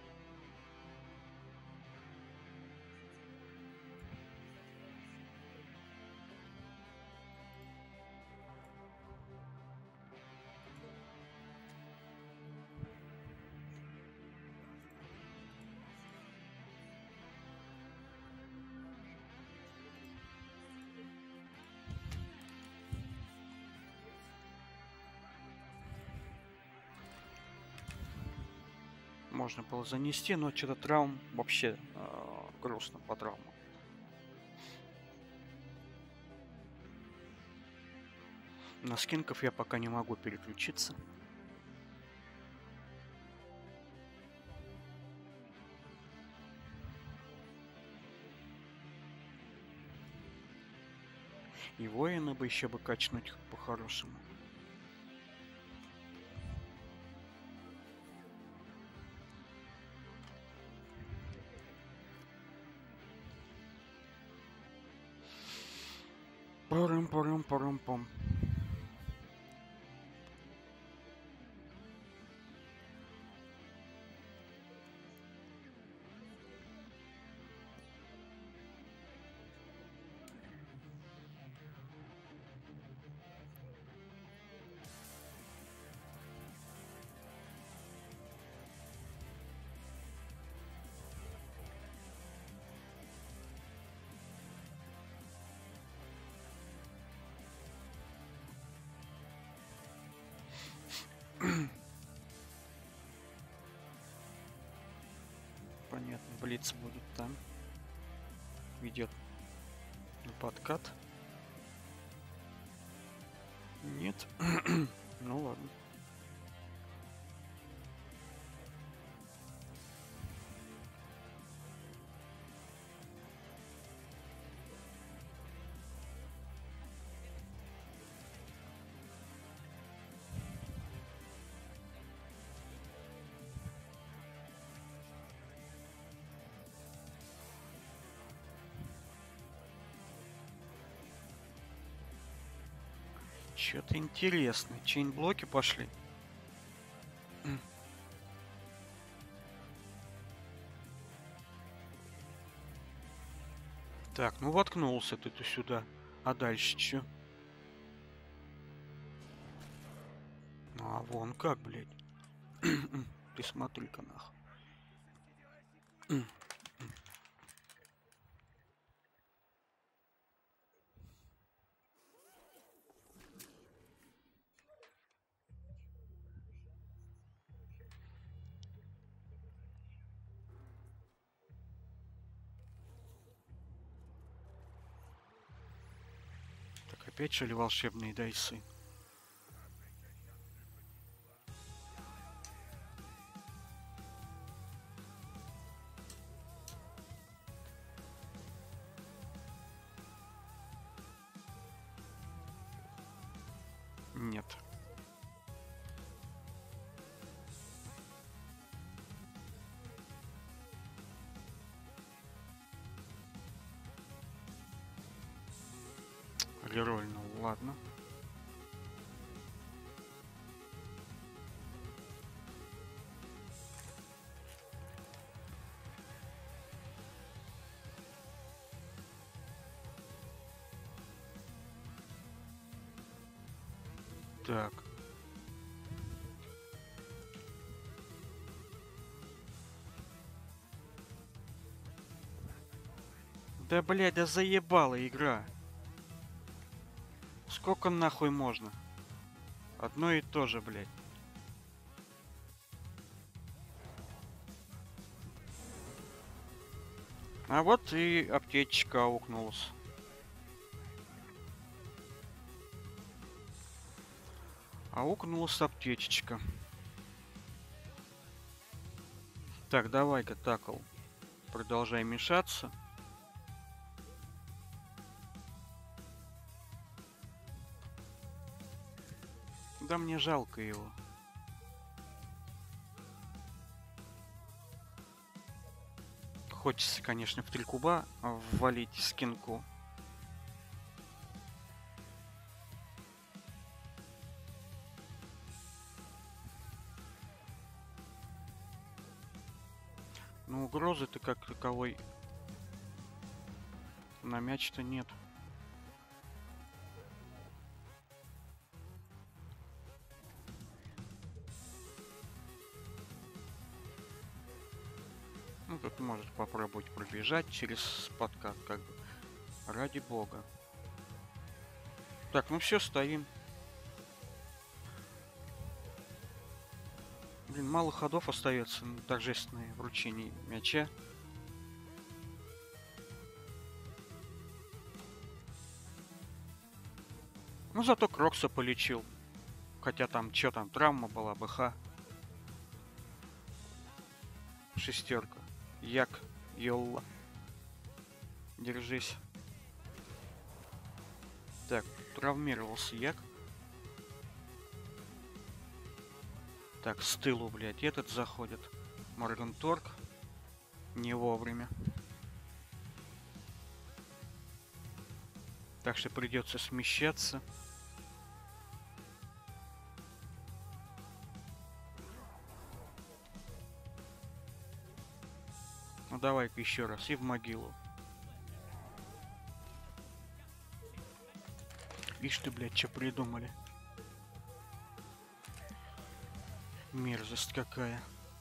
Можно было занести, но что-то травм вообще э, грустно по травмам. На скинков я пока не могу переключиться. И воина бы еще бы качнуть по-хорошему. Парам-парам-парам-пам. Понятно, блиц будет там. Ведет на подкат. Нет. Ну ладно. Что-то интересное. Чейн-блоки пошли. Так, ну воткнулся ты сюда. А дальше что? А вон как, блядь. Ты смотри-ка нахуй. Так, опять что ли волшебные дайсы? Нет. Рероль, ну ладно. Так. Да, блядь, да заебала игра. Сколько нахуй можно? Одно и то же, блядь. А вот и аптечка аукнулась. Аукнулась аптечечка. Так, давай-ка, такл. Продолжай мешаться. Да мне жалко его. Хочется, конечно, в три куба ввалить скинку. Но угрозы-то как таковой на мяч-то нет. Ну, тут может попробовать пробежать через подкат, как бы. Ради бога. Так, ну все, стоим. Блин, мало ходов остается на торжественное вручение мяча. Ну, зато Крокса полечил. Хотя там, что там, травма была, БХ. Шестерка. Як, Йолла. Держись. Так, травмировался Як. Так, с тылу, блядь, этот заходит. Морганторг. Не вовремя. Так что придется смещаться. Ну давай-ка еще раз и в могилу. Ишь ты, блядь, что придумали? Мерзость какая.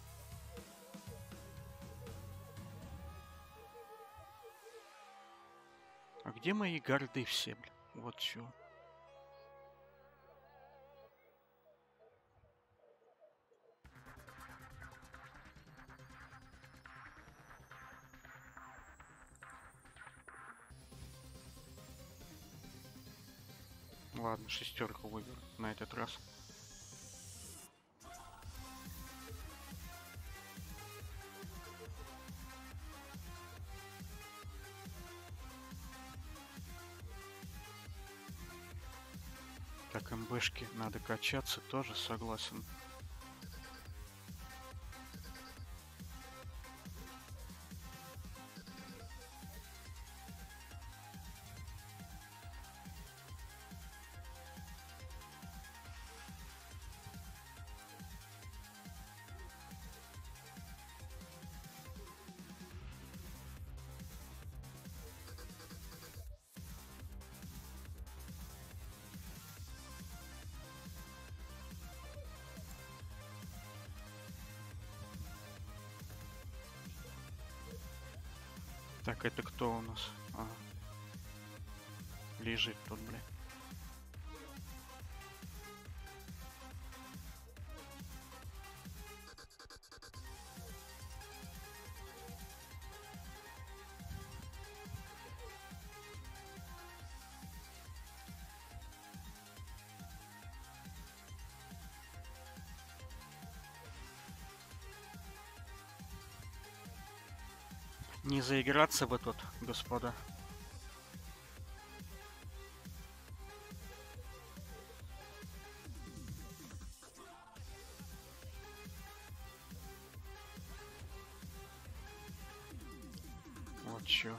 А где мои гарды все, блядь? Вот чё. Ладно, шестерку выберу на этот раз. Так, МБшки надо качаться, тоже согласен. Так, это кто у нас? А, лежит тут, бля. Не заиграться бы тут, господа. Вот чё.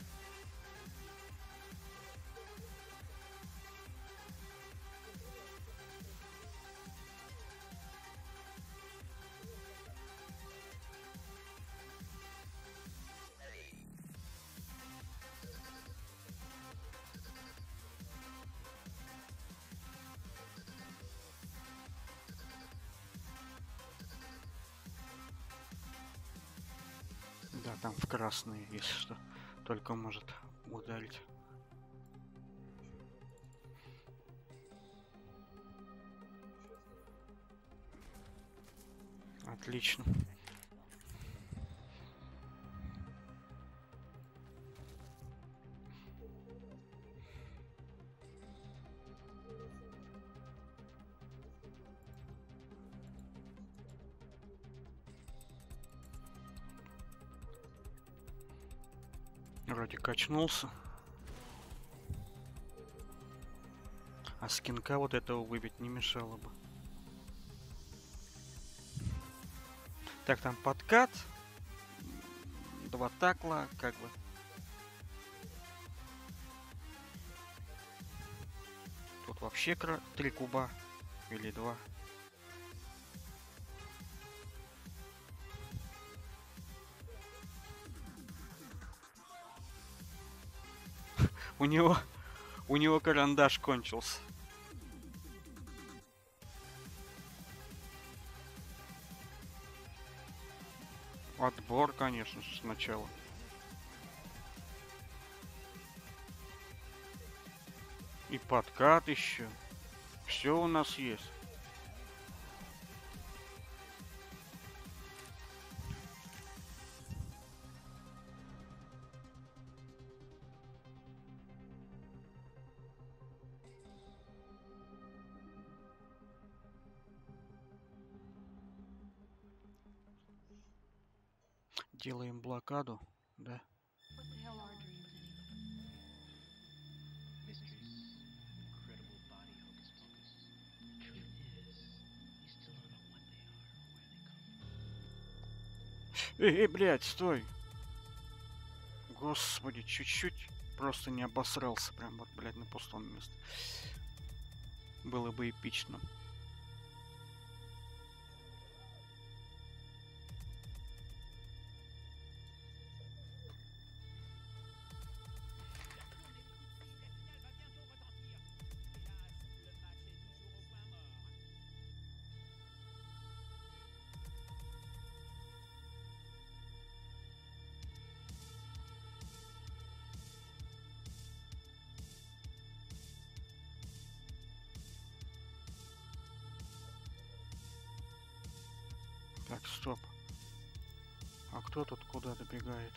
Да, там в красные, если что, только может ударить. Отлично. Вроде качнулся. А скинка вот этого выбить не мешало бы. Так, там подкат. Два такла, как бы. Тут вообще три куба. Или два. У него... У него карандаш кончился. Отбор, конечно же, сначала. И подкат еще. Все у нас есть. Делаем блокаду, да. Эй, эй, блядь, стой! Господи, чуть-чуть просто не обосрался прям вот, блядь, на пустом месте. Было бы эпично. Так, стоп. А кто тут куда добегает?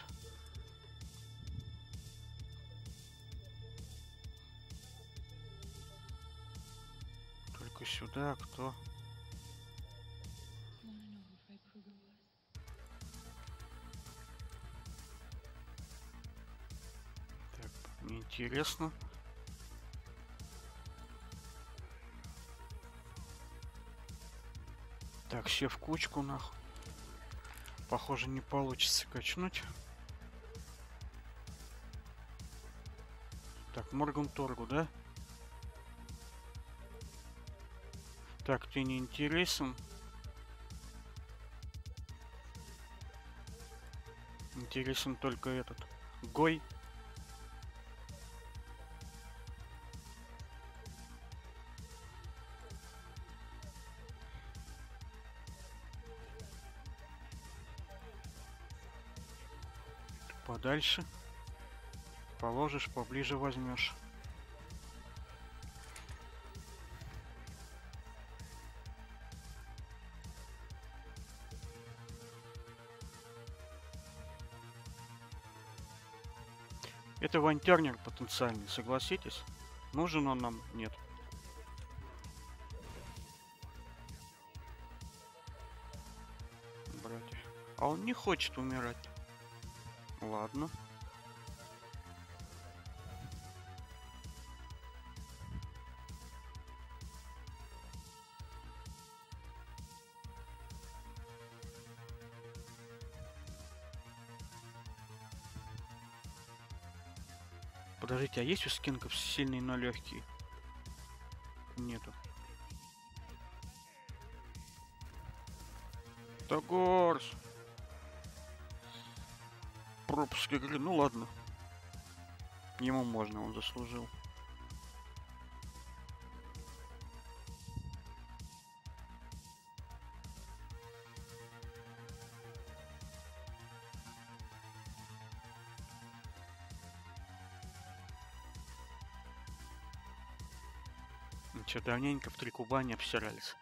Только сюда, кто? Так, неинтересно. Так, все в кучку, нахуй. Похоже, не получится качнуть. Так, Моргунторгу, да? Так, ты не интересен. Интересен только этот. Гой. Подальше. Положишь, поближе возьмешь. Это вантернер потенциальный, согласитесь? Нужен он нам? Нет. Братья. А он не хочет умирать. Ладно. Подождите, а есть у скинков сильный, но легкий? Нету. Тагорс! Пропуск игры. Ну ладно. Ему можно, он заслужил. Че, давненько в три куба не обсирались.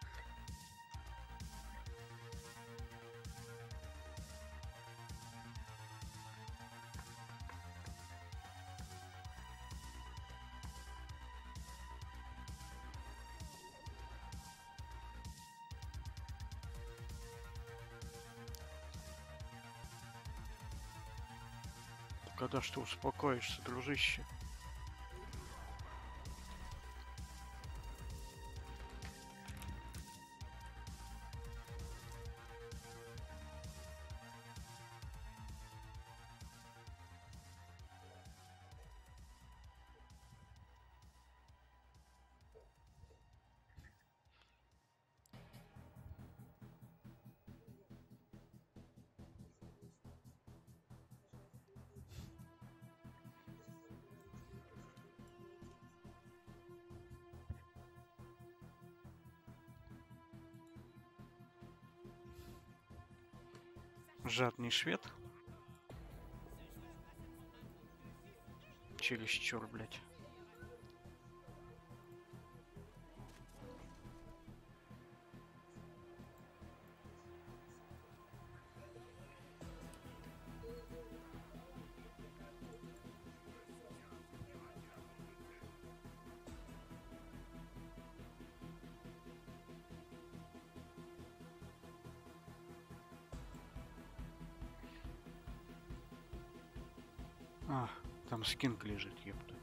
Когда ж ты успокоишься, дружище? Жадный швед. Чересчур, блядь. А, там скинк лежит, ёпта.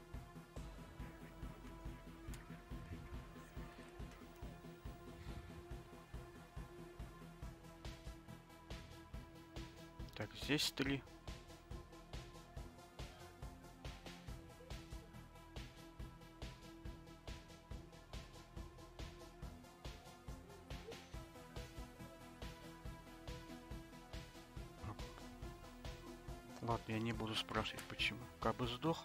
Так, здесь три. Ладно, я не буду спрашивать, почему. Как бы сдох.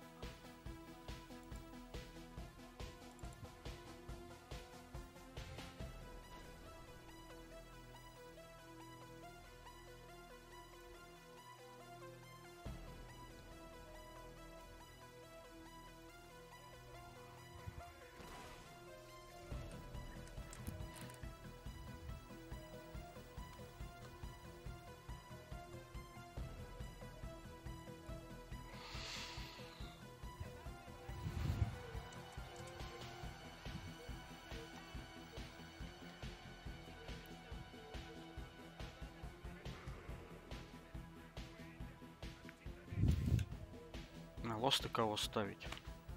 На лоста кого ставить?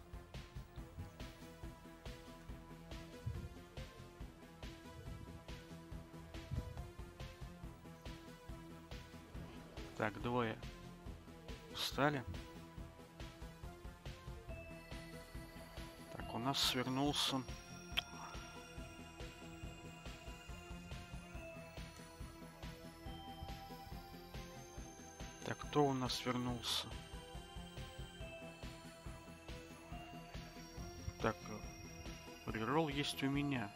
Так, двое встали. Так, у нас свернулся. Так, кто у нас свернулся? Так, реролл есть у меня.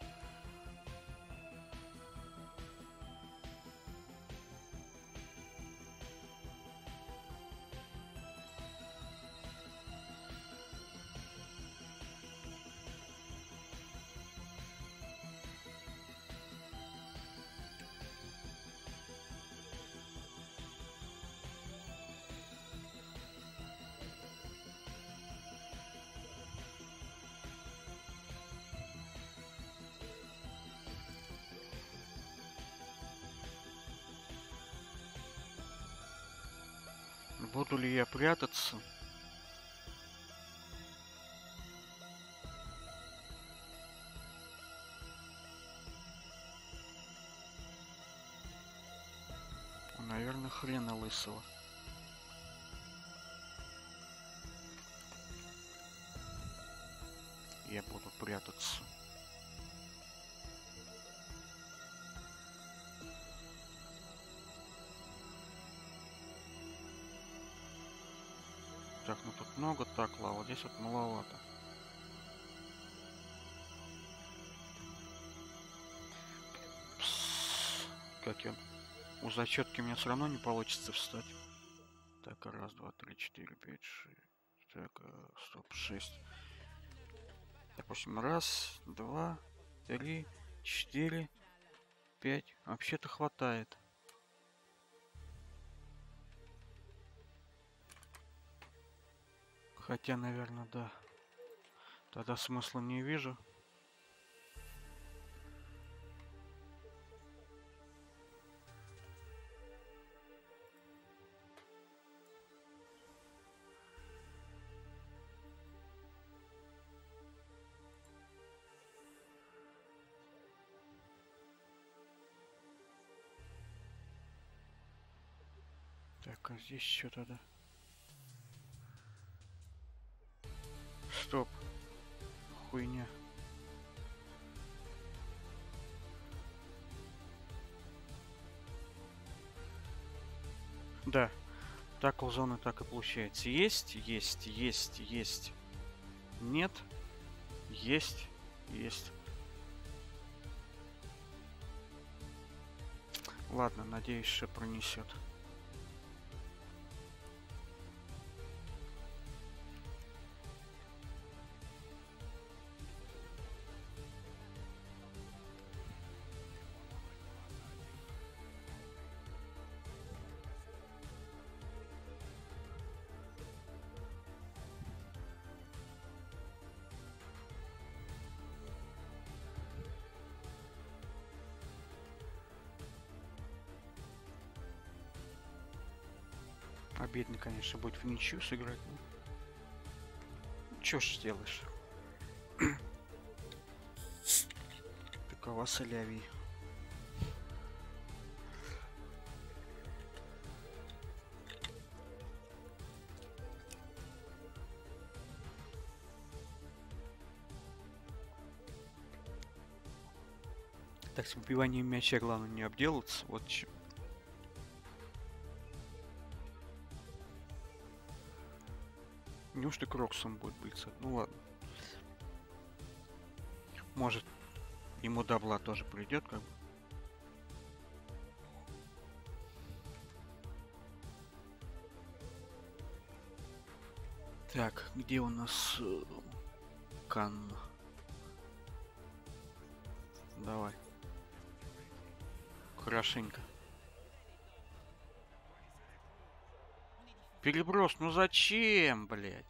Буду ли я прятаться? Наверное, хрена лысого. Я буду прятаться. Так, ну тут много такла, а вот здесь вот маловато. Пс, как я... У зачетки мне все равно не получится встать. Так, раз, два, три, четыре, пять, шесть. Так, стоп, шесть. Так, в общем, раз, два, три, четыре, пять. Вообще-то хватает. Хотя, наверное, да. Тогда смысла не вижу. Так, а здесь что тогда? Стоп. Хуйня. Да. Так у зоны так и получается. Есть, есть, есть, есть. Нет. Есть, есть. Ладно, надеюсь, что пронесет. Обидно, конечно, будет в ничью сыграть. Ну, чё ж сделаешь? Такова солявий. Так, с выбиванием мяча главное не обделаться. Вот чем. Неужто Кроксом будет биться? Ну ладно. Может, ему дабла тоже придет, как бы. Так, где у нас э, Кан? Давай. Хорошенько. Переброс, ну зачем, блядь?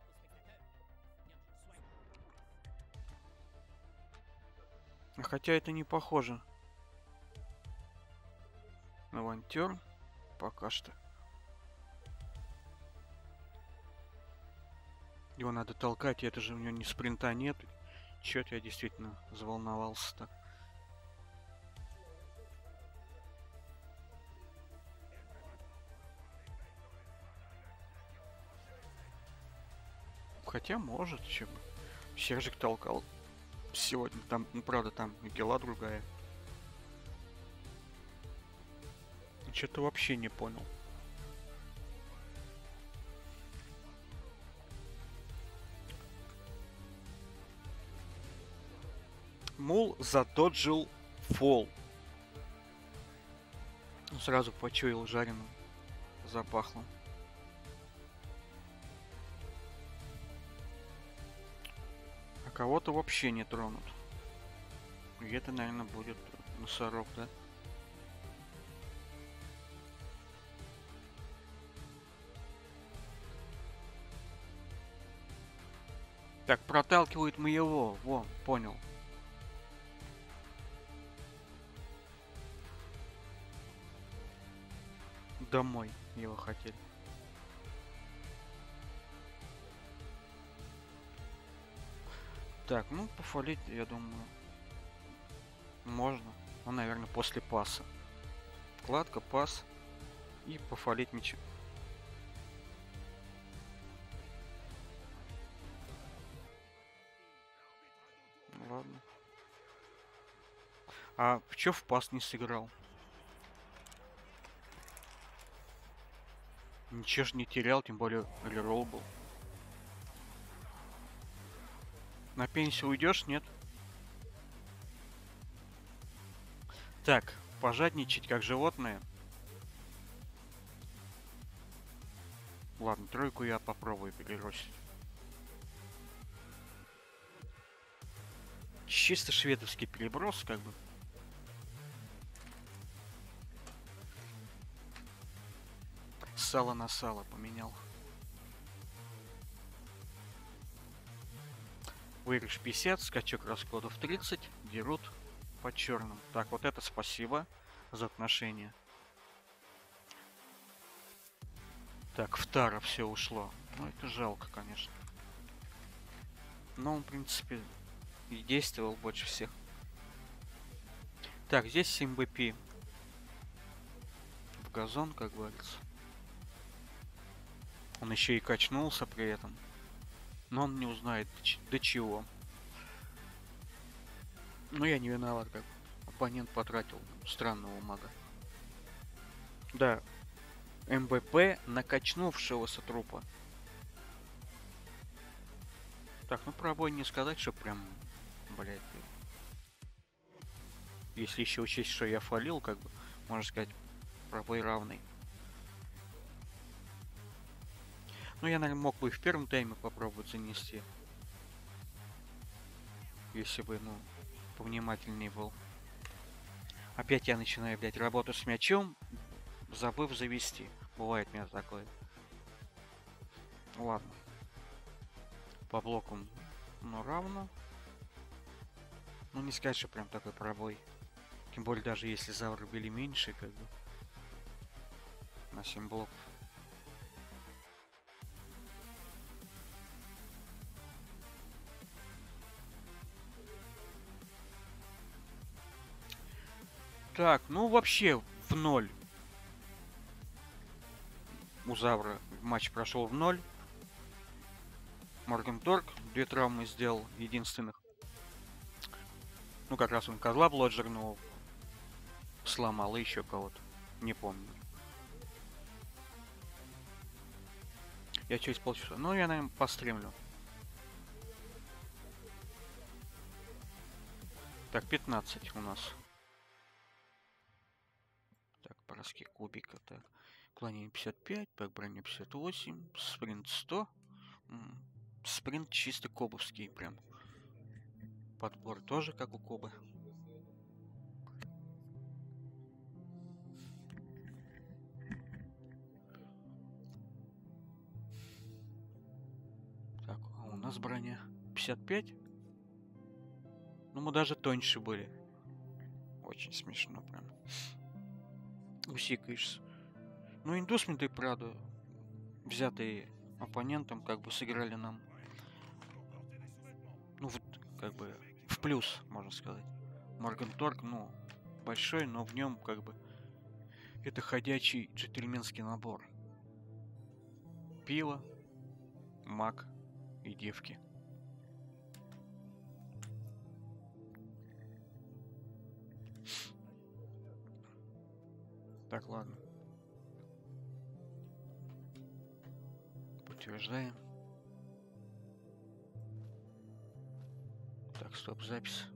Хотя это не похоже. Авантюр пока что. Его надо толкать, и это же у него ни спринта нет. Чё-то я действительно заволновался так. Хотя может, чем. Сержик толкал сегодня. Там, ну правда, там гела другая. Что-то вообще не понял. Мул задоджил фол. Сразу почуял жареным. Запахло. А кого-то вообще не тронут. И это, наверное, будет носорог, да? Так, проталкивает мы его. Во, понял. Домой его хотели. Так, ну, пофалить, я думаю, можно. Ну, наверное, после паса. Кладка, пас. И пофалить ничего. Ладно. А чё в пас не сыграл? Ничего ж не терял, тем более реролл был. На пенсию уйдешь, нет? Так, пожадничать как животное. Ладно, тройку я попробую перебросить. Чисто шведовский переброс, как бы. Сало на сало поменял. Выигрыш пятьдесят, скачок расходов тридцать, дерут по черным. Так, вот это спасибо за отношения. Так, в Тара все ушло. Ну, это жалко, конечно. Но он, в принципе, и действовал больше всех. Так, здесь эм вэ пэ. В газон, как говорится. Он еще и качнулся при этом. Но он не узнает до чего. Но я не виноват, как оппонент потратил странного мага. Да, эм вэ пэ накачнувшегося трупа. Так, ну пробой не сказать, что прям, блядь. Если еще учесть, что я фалил, как бы, можно сказать, пробой равный. Ну, я, наверное, мог бы и в первом тайме попробовать занести. Если бы, ну, повнимательнее был. Опять я начинаю, блядь, работу с мячом, забыв завести. Бывает у меня такое. Ладно. По блокам, ну, равно. Ну, не сказать, что прям такой пробой. Тем более, даже если завры были меньше, как бы. На семь блоков. Так, ну вообще в ноль. У Завра матч прошел в ноль. Моргенторг две травмы сделал, единственных. Ну, как раз он козла блоджерного сломал, и еще кого-то. Не помню. Я через полчаса. Ну, я, наверное, постримлю. Так, пятнадцать у нас. Так, броски кубика. Так. Уклонение пятьдесят пять, бэк броня пятьдесят восемь, спринт сто. М, Спринт чисто кобовский прям. Подбор тоже как у Кобы. Так, а у нас броня пятьдесят пять. Ну, мы даже тоньше были. Очень смешно прям. Усикаешься. Ну, индусменты, правда, взятые оппонентом, как бы сыграли нам, ну, вот, как бы, в плюс, можно сказать. Моргенторг, ну, большой, но в нем, как бы, это ходячий джентльменский набор. Пиво, маг и девки. Так, ладно. Подтверждаем. Так, стоп, запись.